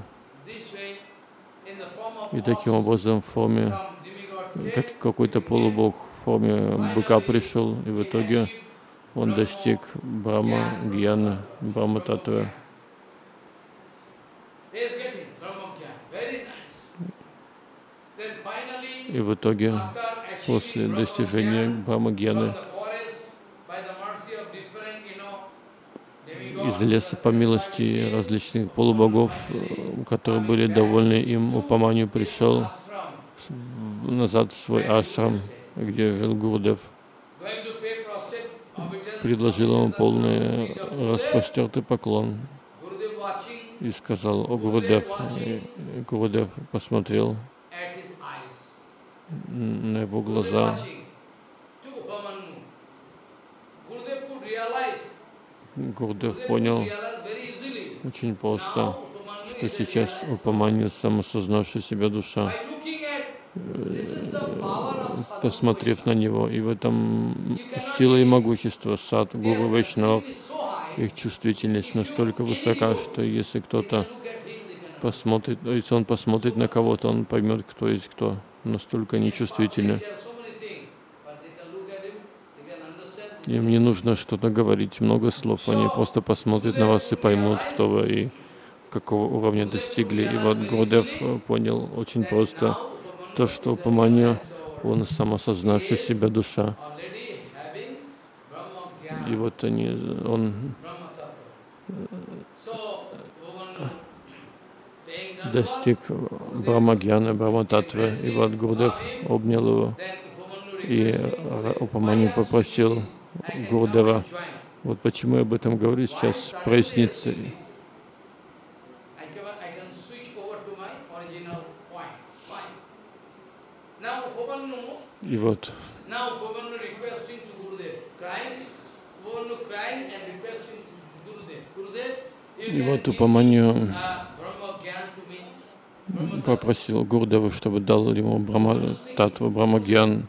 И таким образом в форме, как какой-то полубог в форме быка пришел, и в итоге он достиг Брахма-гьяны, Брахма-татвы. И в итоге, после достижения Брахма-гьяны, из леса по милости различных полубогов, которые были довольны им, Упаманью пришел назад в свой ашрам, где жил Гурудев, предложил ему полный распростертый поклон и сказал: «О, Гурудев!» И Гурудев посмотрел на его глаза. Гурудев понял очень просто, что сейчас Упаманью самосознавшая себя душа, посмотрев на него, и в этом сила и могущество сад, гуру, вайшнавов, их чувствительность настолько высока, что если кто-то посмотрит, если он посмотрит на кого-то, он поймет, кто есть кто. Настолько они чувствительны. Им не нужно что-то говорить, много слов, они просто посмотрят на вас и поймут, кто вы и какого уровня достигли. И вот Гурудев понял очень просто то, что Упаманью, он самосознавший себя душа. И вот они, он достиг Брахма-гьяны, Брахма-татвы, и вот Гурудев обнял его И Упаманью попросил Гурудева, вот почему я об этом говорю, сейчас прояснится. И вот, и вот Упаманью попросил Гурудева, чтобы дал ему Брахма Татву, Брахмагьян.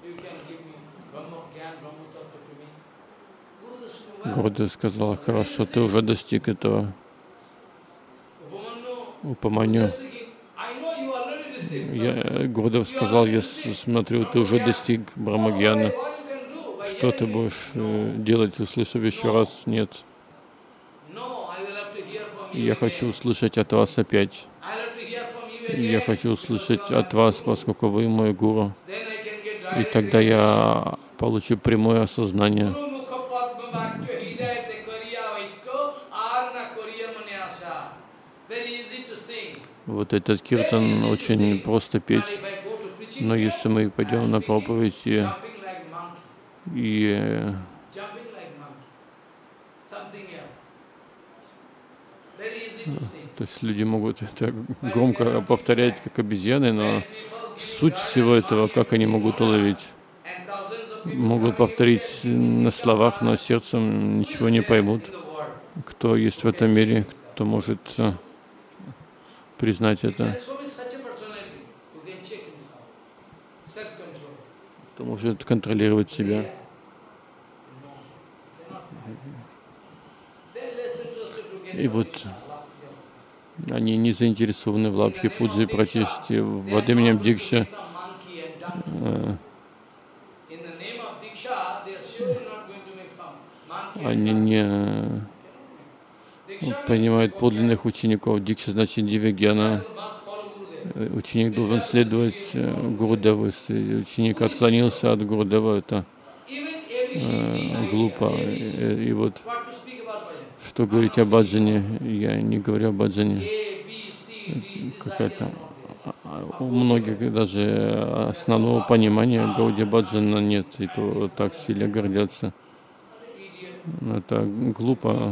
Гурудев сказал, хорошо, ты уже достиг этого. Упаманью. Я, Гурудев сказал, я смотрю, ты уже достиг Брахмагьяна. Что ты будешь делать, услышав еще раз? Нет. Я хочу услышать от вас опять. Я хочу услышать от вас, поскольку вы мой гуру. И тогда я получу прямое осознание. Вот этот киртан очень просто петь, но если мы пойдем на проповедь и, и то есть люди могут это громко повторять, как обезьяны, но суть всего этого, как они могут уловить? Могут повторить на словах, но сердцем ничего не поймут. Кто есть в этом мире, кто может признать это? Кто может контролировать себя? И вот они не заинтересованы в лабхе, пуджи, пратиште, под именем Дикша. Они не понимают подлинных учеников. Дикша значит дивья-гьяна. Ученик должен следовать Гурудеву. Если ученик отклонился от Гурудева, это э, глупо. И, и вот что говорить о баджане? Я не говорю о баджане. Какая-то у многих даже основного понимания Гаудия баджана нет, и то так сильно гордятся. Это глупо.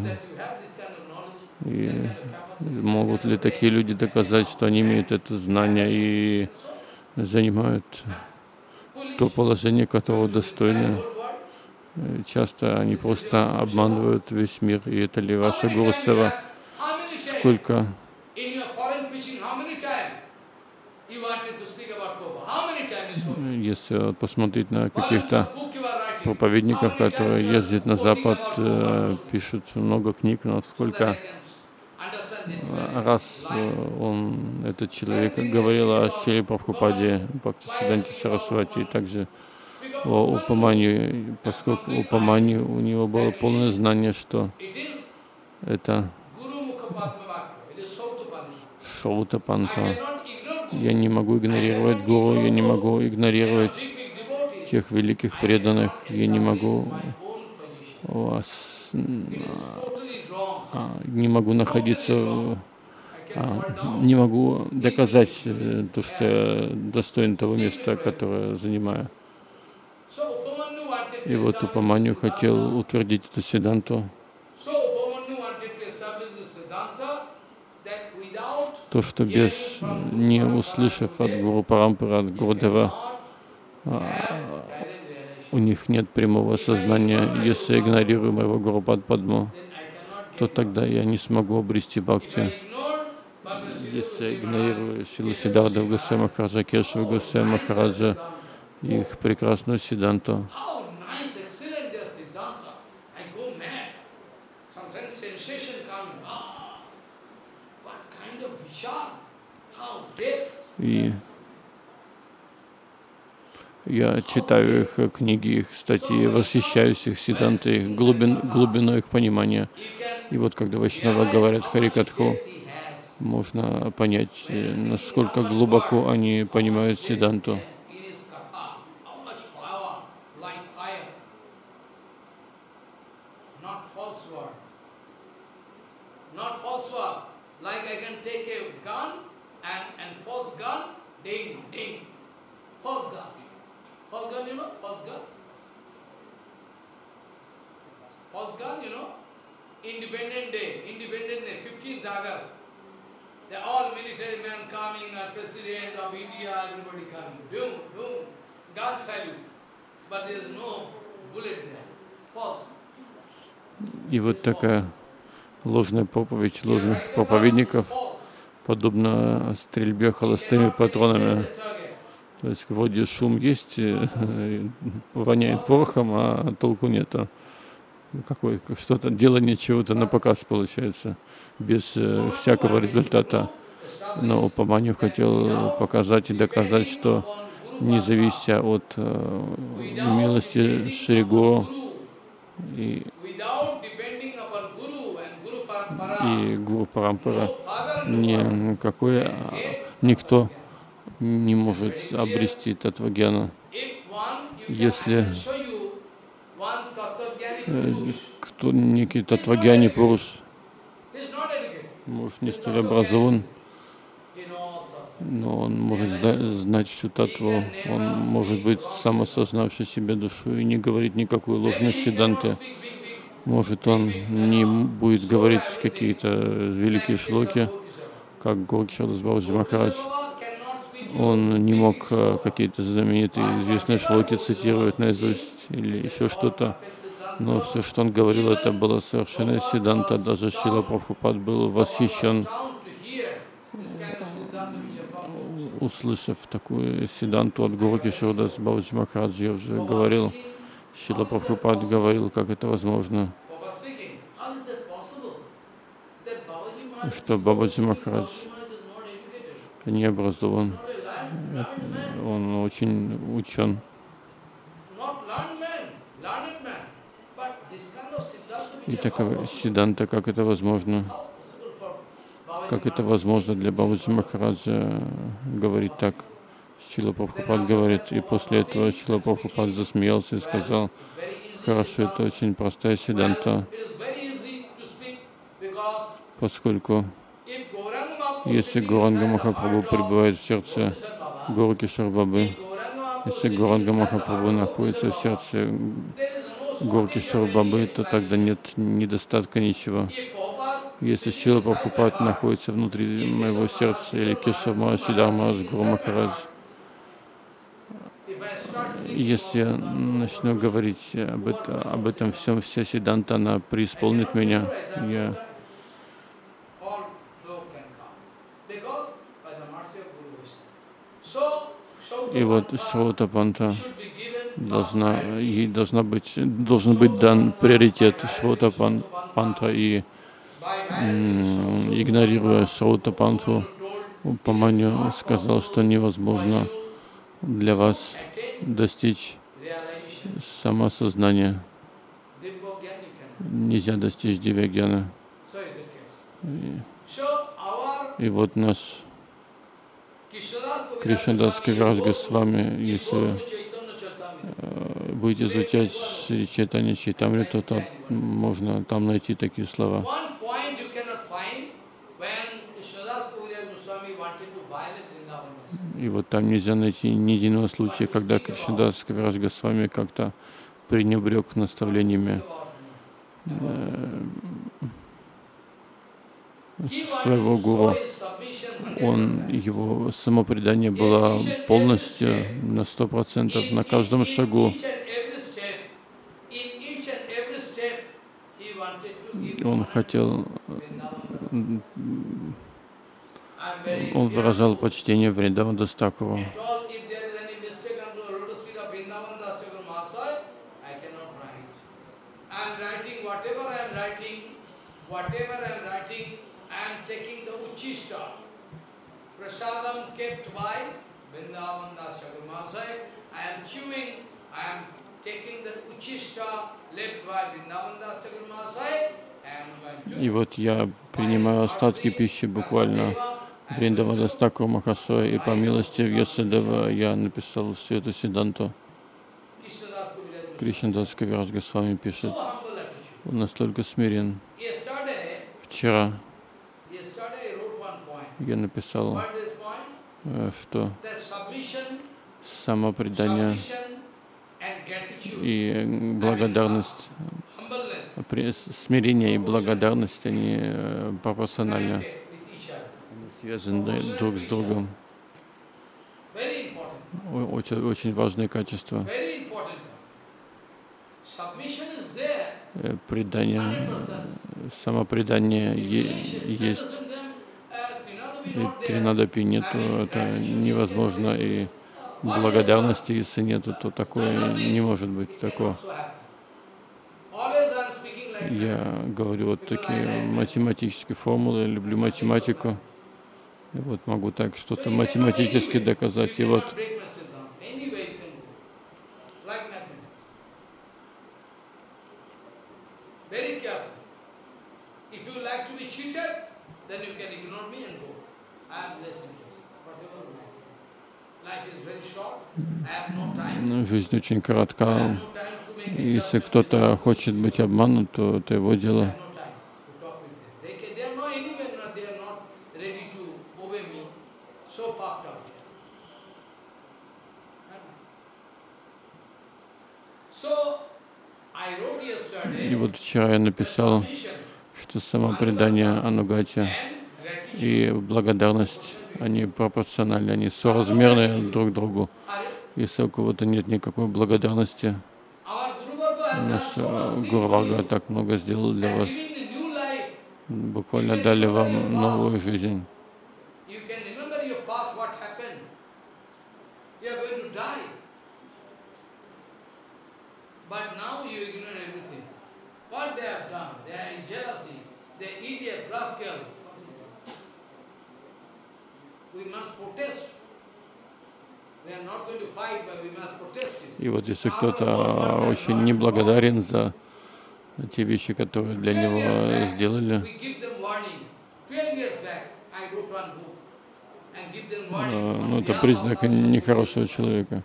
И могут ли такие люди доказать, что они имеют это знание и занимают то положение, которого достойны? Часто они просто обманывают весь мир. И это ли ваша Гуру Сева? Сколько если посмотреть на каких-то проповедников, которые ездят на Запад, пишут много книг, но сколько раз он, этот человек, говорил о Шриле Прабхупаде, Бхактисиданте Сарасвати, и также о Упаманью, поскольку Упаманью у него было полное знание, что это Шаутапанха. Я не могу игнорировать гуру, я не могу игнорировать тех великих преданных, я не могу вас, не могу находиться, не могу доказать то, что я достоин того места, которое занимаю. И вот Упаманью хотел утвердить эту сиддханту. То, что без, не услышав от Гуру Парампары, от Гурудева, у них нет прямого сознания. Если игнорирую моего Гуру Падму, то тогда я не смогу обрести бхакти. Если я игнорирую Шрилу Сиддхарту Госвами Махараджа, Кешава Госвами Махараджа, их прекрасную сиддханту, и я читаю их книги, их статьи, восхищаюсь их сиддхантой, их глубин, глубиной их понимания. И вот когда Вайшнава говорят Харикатху, можно понять, насколько глубоко они понимают сиддханту. False gun, you know, false gun. False gun, you know, Independent Day, Independent Day, fifteenth August. They're all military men coming, uh, President of India, everybody coming. Boom, boom, gun salute. But there's no bullet there. False. И вот такая ложная проповедь ложных проповедников, подобно стрельбе холостыми патронами. То есть вроде шум есть, воняет порохом, а толку нету. Какое, что-то, делание чего-то на показ получается, без э, всякого результата. Но Упаманью хотел показать и доказать, что не завися от э, милости Шри Гуру и, и Гуру Парампара, никакой, никто не может обрести Таттва-гьяна. Если кто некий Таттва-гьяни Пуруш, может, не столь образован, но он может знать всю Таттву, он может быть самосознавший себя душу и не говорить никакой ложной сиддханты. Может, он не будет говорить какие-то великие шлоки, как Горакшардас Бабаджи Махарадж. Он не мог какие-то знаменитые известные шлоки цитировать наизусть или еще что-то. Но все, что он говорил, это было совершенно сиддханта. Даже Шрила Прабхупад был восхищен, услышав такую сиддханту от Горакшардаса Бабаджи Махараджа. Я уже говорил, Шрила Прабхупад говорил, как это возможно, что Бабаджи Махарадж не образован, он очень учен. И такая сиддханта, как это возможно? Как это возможно для Бабаджи Махараджа говорить так? Шрила Прабхупад говорит, и после этого Шрила Прабхупад засмеялся и сказал: хорошо, это очень простая сиддханта, поскольку если Гауранга Махапрабху пребывает в сердце Горакишар Бабы, если Гауранга Махапрабху находится в сердце Горакишар Бабы, то тогда нет недостатка ничего. Если Шрила Прабхупад находится внутри моего сердца, или Кешав Махарадж, Сиддхар Махарадж, Гуру Махарадж, если я начну говорить об, это, об этом всем, вся сиддханта, она преисполнит меня. Я И вот Шраута Панта должна, ей должна быть, должен быть дан приоритет Шраута Панта, и м, игнорируя Шраута Панту, Упаманью сказал, что невозможно для вас достичь самосознания. Нельзя достичь дивья-гьяна. И, и вот наш Кришнадас Кавирадж Госвами, если вы э, будете изучать Шри Чайтанья Чайтамриту, то можно там найти такие слова. И вот там нельзя найти ни единого случая, когда Кришнадас Кавирадж Госвами как-то пренебрег наставлениями э, своего гуру. Он, его самопредание было полностью на сто процентов на каждом шагу. Он хотел, он выражал почтение Вриндавандас Тхакуру. Prasadam kept by Vrindavan Das Thakur Mahasaya. I am chewing, I am taking the uchista left by Vrindavan Das Thakur Mahasaya. И вот я принимаю остатки пищи буквально Вриндавана Тхакура Махасая, и по милости Вьясадева я написал всю эту сиддханту. Кришнадас Кавирадж Госвами пишет, он настолько смирен. Вчера я написал, что самопредание и благодарность, смирение и благодарность, они пропорциональны, они связаны друг с другом. Очень, очень важное качество. Предание, самопредание есть. И тринадапи нету, это невозможно, и благодарности, если нету, то такое не может быть такого. Я говорю вот такие математические формулы, я люблю математику, и вот могу так что-то математически доказать, и вот жизнь очень коротка. Если кто-то хочет быть обманут, то это его дело. И вот вчера я написал, что самопредание, анугати и благодарность, они пропорциональны, они соразмерны друг другу. Если у кого-то нет никакой благодарности, наш Гуру Варга так много сделал для вас, буквально дали вам новую жизнь. И вот если кто-то очень неблагодарен за те вещи, которые для него сделали, ну, это признак нехорошего человека.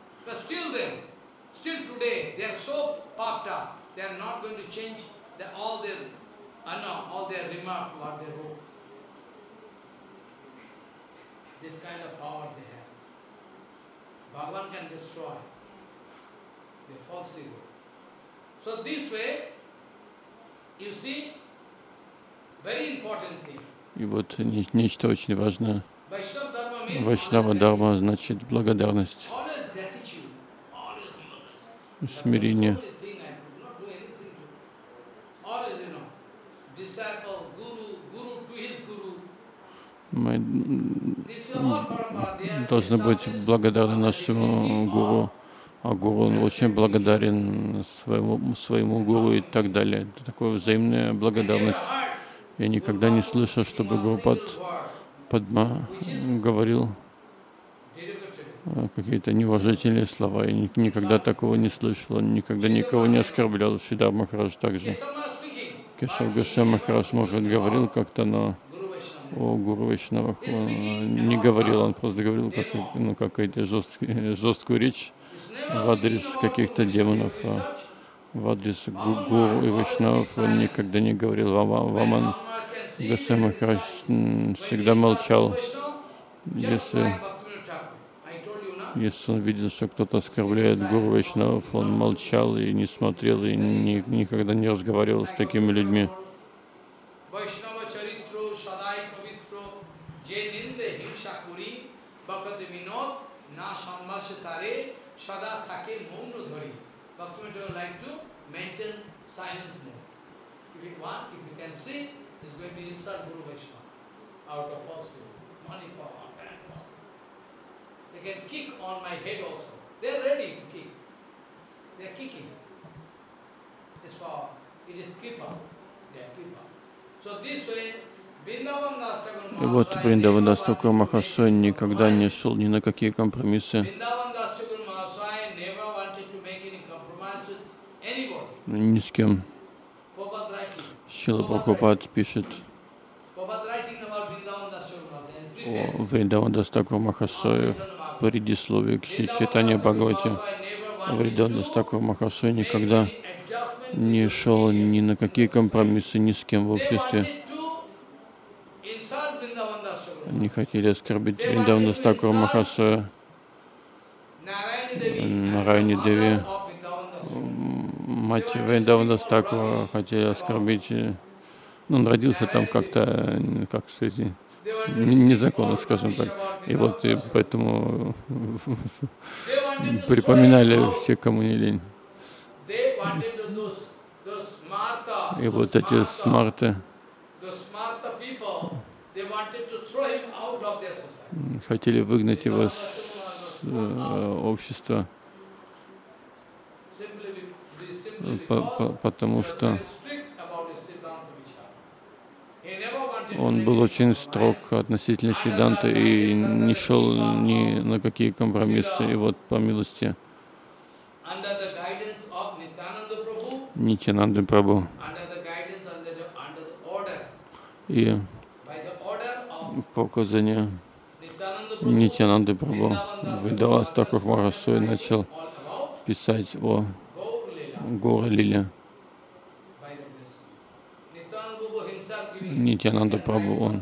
Bhagavan can destroy their false ego. So this way, you see, very important thing. И вот нечто очень важное. Вайшнава Дharma значит благодарность, смирение. Мы должны быть благодарны нашему гуру, а гуру очень благодарен своему, своему гуру и так далее. Это такая взаимная благодарность. Я никогда не слышал, чтобы Гурупад Падма говорил какие-то неуважительные слова. Я никогда такого не слышал, он никогда никого не оскорблял. Шридхар Махарадж также. Кешав Госвами Махарадж, может, говорил как-то, но о Гуру Вайшнавах он не говорил, он просто говорил как, ну, какую-то жесткую, жесткую речь в адрес каких-то демонов, а в адрес Гуру и Вайшнавов он никогда не говорил. Ваман Госвами Махарадж всегда молчал. Если, если он видел, что кто-то оскорбляет Гуру Вайшнавов, он молчал и не смотрел, и ни, никогда не разговаривал с такими людьми. Is going to insult Guru Vaishnava out of falsehood, money power, grand power. They can kick on my head also. They are ready to kick. They are kicking. This power, it is Kripa. They are Kripa. So this way, Vrindavan Das Thakur Mahasaya. И вот Вриндаван Дас Такур Махасая никогда не шел ни на какие компромиссы. Vrindavan Das Thakur Mahasaya never wanted to make any compromise with anybody. Ни с кем. Шрила Прабхупад пишет о Вриндаван Дас Такур Махасая в предисловии к читанию Бхагавати. Вриндаван Дас Такур Махасая никогда не шел ни на какие компромиссы ни с кем в обществе. Они хотели оскорбить Вриндаван Дас Такур Махасая. Нараяни Деви, мать Вриндавана Тхакура хотели оскорбить. Ну, он родился там как-то, как сказать, незаконно, скажем так. И вот и поэтому припоминали все, кому не лень. И вот эти смарты хотели выгнать его с э, общества, по, по, потому что он был очень строг относительно Сиддханты и не шел ни на какие компромиссы. И вот по милости Нитьянанды Прабху и по указанию Нитьянанды Прабху Вриндавас Тхакур Махараш начал писать о Гаура Лиле. Нитьянанда Прабху, он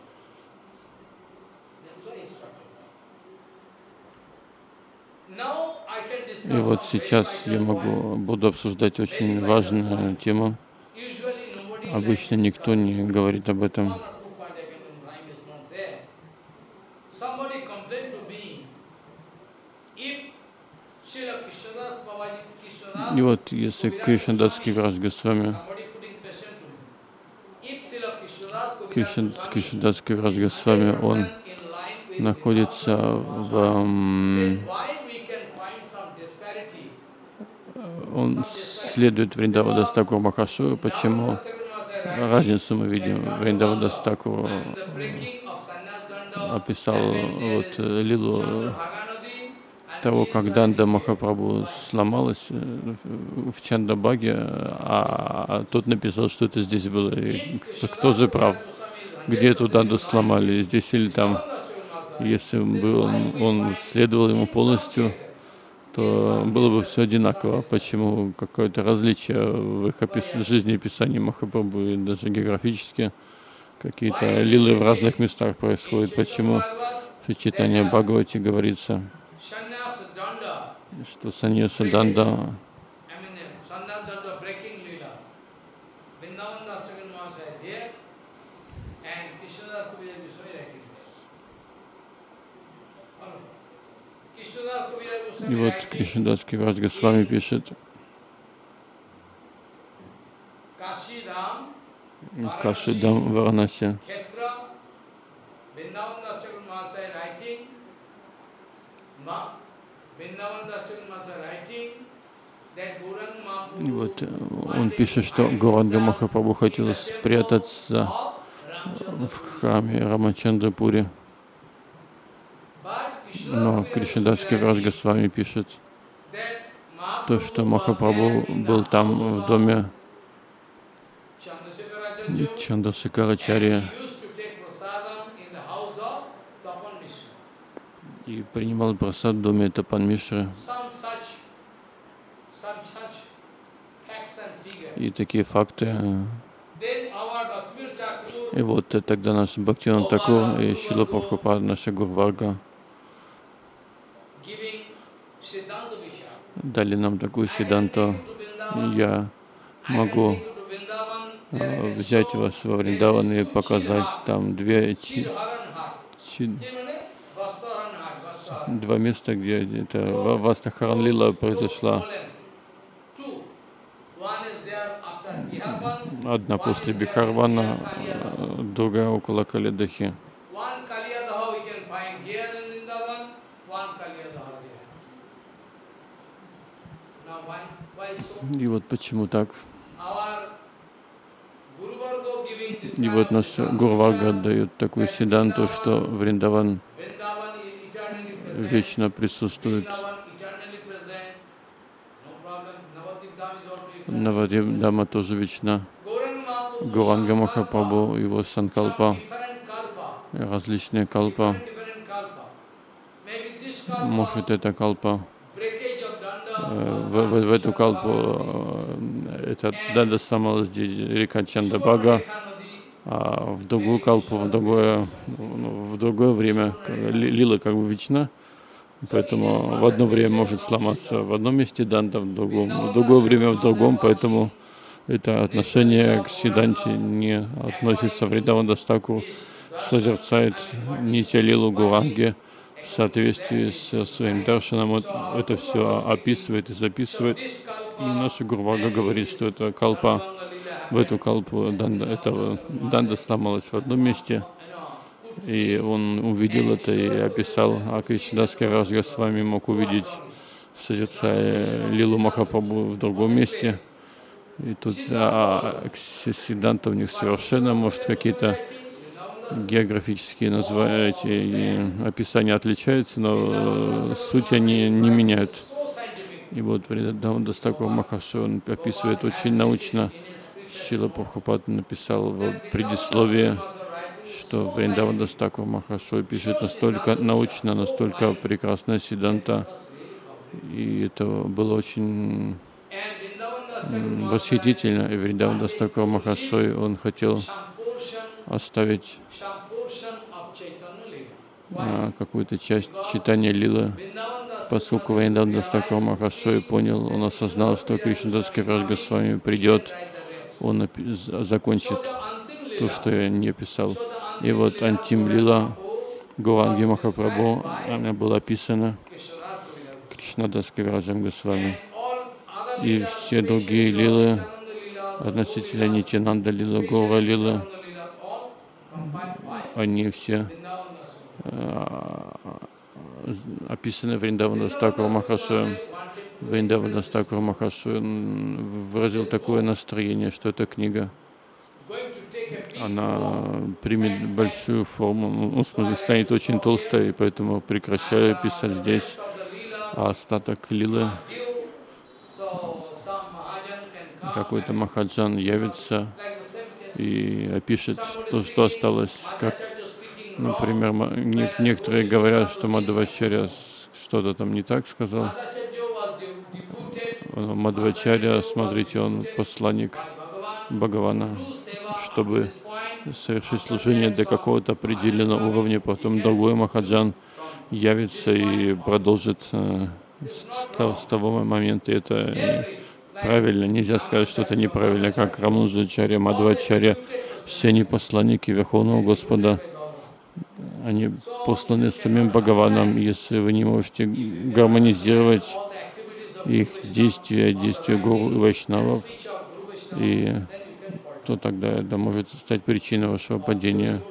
и вот сейчас я могу, буду обсуждать очень важную тему. Обычно никто не говорит об этом. И вот если Кришнадас Кавирадж Госвами Кришнадас Кавирадж Госвами, он находится в... Он следует Вриндавадас Тхакур Махарашу. Почему? Разницу мы видим. Вриндавадас Тхакур описал вот лилу того, как Данда Махапрабху сломалась в Чандабаге, а тот написал, что это здесь было. И кто же прав? Где эту Данду сломали? Здесь или там? Если бы он, он следовал ему полностью, то было бы все одинаково. Почему какое-то различие в их опис... жизнеописании Махапрабху и даже географически какие-то лилы в разных местах происходят? Почему в читании Бхагавати говорится, что саньяса данда и вот Кришнадас Кавирадж Госвами пишет: Кашидам Варанаси. И вот он пишет, что Гауранга Махапрабху хотел спрятаться в храме Рамачандрапури. Но Кришнадас Кавирадж Госвами пишет то, что Махапрабху был там в доме Чандрашекарачарьи и принимал прасад в доме Тапан Мишры. И такие факты. И вот тогда наш Бхактивинода Тхакур и Шрила Прабхупада, наша Гурварга, дали нам такую сиддханту. Я могу э, взять вас во Вриндаван и показать там две чи, чи, два места, где это Вастахаран Лила произошла. Одна после Бихарвана, другая около Калидахи. И вот почему так. И вот наш Гурварга дает такую сиддханту, что Вриндаван вечно присутствует. Навадип Дама тоже вечна. Гауранга Махапрабху, его санкалпа, различные калпа. Может, это калпа. В, в, в эту калпу эта данда сломалась, река Чандабага, а в другую калпу, в другое, в другое время лила как бы вечна, Поэтому в одно время может сломаться в одном месте данда, в другом, в другое время в другом, поэтому это отношение к Сиданте не относится. Вриндавана Дастаку созерцает Нитья Лилу Гуранги в соответствии со своим даршаном. Вот это все описывает и записывает. И наша Гурвага говорит, что это калпа, в эту калпу данда, этого, данда сломалась в одном месте, и он увидел это и описал. А Кришнадас Кавирадж Госвами мог увидеть, созерцая Лилу Махапрабху в другом месте. И тут а, Сиданта у них совершенно, может, какие-то географические названия, эти описания отличаются, но суть они не меняют. И вот Вриндавана Дастакур Махарши, он описывает очень научно. Шрила Прабхупад написал в предисловии, что Вриндавана Дастакур Махарши пишет настолько научно, настолько прекрасно Сиданта. И это было очень восхитительно. И Вриндавана Дастакур Махарши, он хотел оставить а, какую-то часть читания Лилы, поскольку Вриндавана Дастакур Махарши понял, он осознал, что Кришнадас Кавирадж Госвами придет, он закончит то, что я не писал. И вот Антим Лила Гуранги Махапрабху, она была описана Кришнадас Кавираджем Госвами. И все другие лилы относительно Нитьянанда Лила, Гора Лила, они все э, описаны Вриндавана Дастакур Махарши. Вриндавана Дастакур Махарши выразил такое настроение, что эта книга, она примет большую форму, ну, в смысле, станет очень толстой, и поэтому прекращаю писать здесь, а остаток лилы какой-то махаджан явится и опишет то, что осталось. Как, например, некоторые говорят, что Мадхвачарья что-то там не так сказал. Мадхвачарья, смотрите, он посланник Бхагавана, чтобы совершить служение до какого-то определенного уровня, потом другой махаджан явится и продолжит э, с, с того момента. Это правильно, нельзя сказать, что это неправильно, как Рамануджачарья, Мадхвачарья, все они посланники Верховного Господа, они посланы самим Бхагаваном. Если вы не можете гармонизировать их действия, действия гуру и вайшнавов, и то тогда это может стать причиной вашего падения.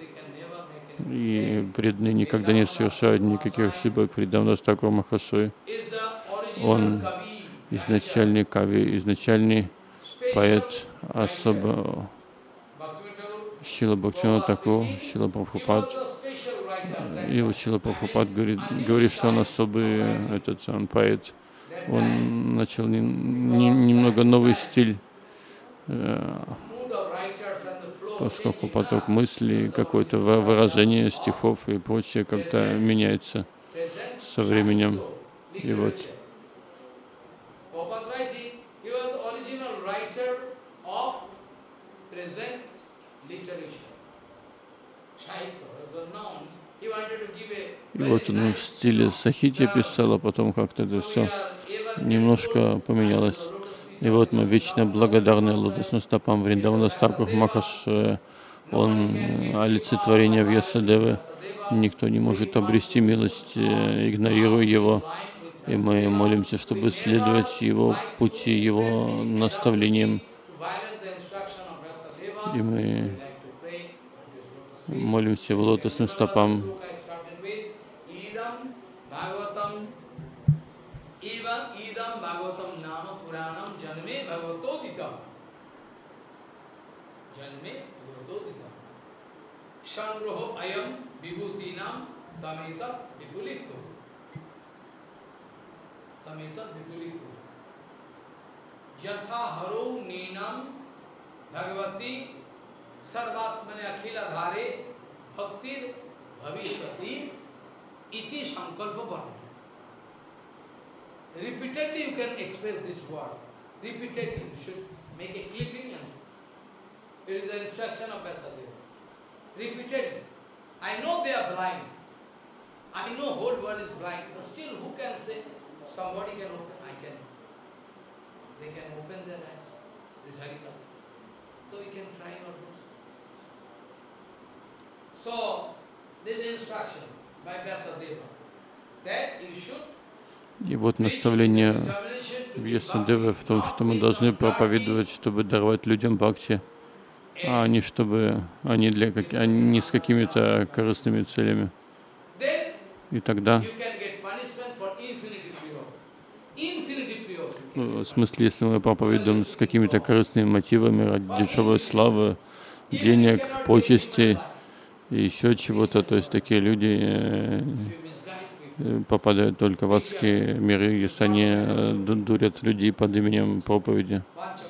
И преданные никогда не совершают никаких ошибок. Вриндавана Дастакур Махарши, он изначальный кави, изначальный поэт, особо Шрила Бхактивинода Тхакур, Шрила Прабхупад. И вот Шрила Прабхупад говорит, говорит, что он особый этот он поэт. Он начал не, не, немного новый стиль, поскольку поток мыслей, какое-то выражение стихов и прочее как-то меняется со временем. И вот И вот он в стиле Сахити писал, а потом как-то это все немножко поменялось. И вот мы вечно благодарны лотосным стопам Вриндавана Дастакур Махарши. Он олицетворение Вьясадевы. Никто не может обрести милость, игнорируя его. И мы молимся, чтобы следовать его пути, его наставлениям. И мы молимся в лотосным стопам. Sangroho ayam vibhutinam tameta vipuliko. Tameta vipuliko. Yatha haro ninam bhagavati sarvatmane akhila dhare bhaktir bhavishvati iti sankalpa varna. Repeatedly you can express this word. Repeatedly you should make a clipping and it is the instruction of Vyasadeva. Repeatedly. I know they are blind. I know whole world is blind, but still who can say somebody can open? I can. They can open their eyes. This Harikatha. So we can try our best. So this instruction by Vyasadeva that you should. И вот наставление Вьясадевы в том, что мы должны проповедовать, чтобы даровать людям бхакти, а не чтобы они для как, а не с какими-то корыстными целями. И тогда, в смысле, если мы проповедуем с какими-то корыстными мотивами ради дешевой славы, денег, почестей и еще чего-то, то есть такие люди попадают только в адские миры, если они дурят людей под именем проповеди.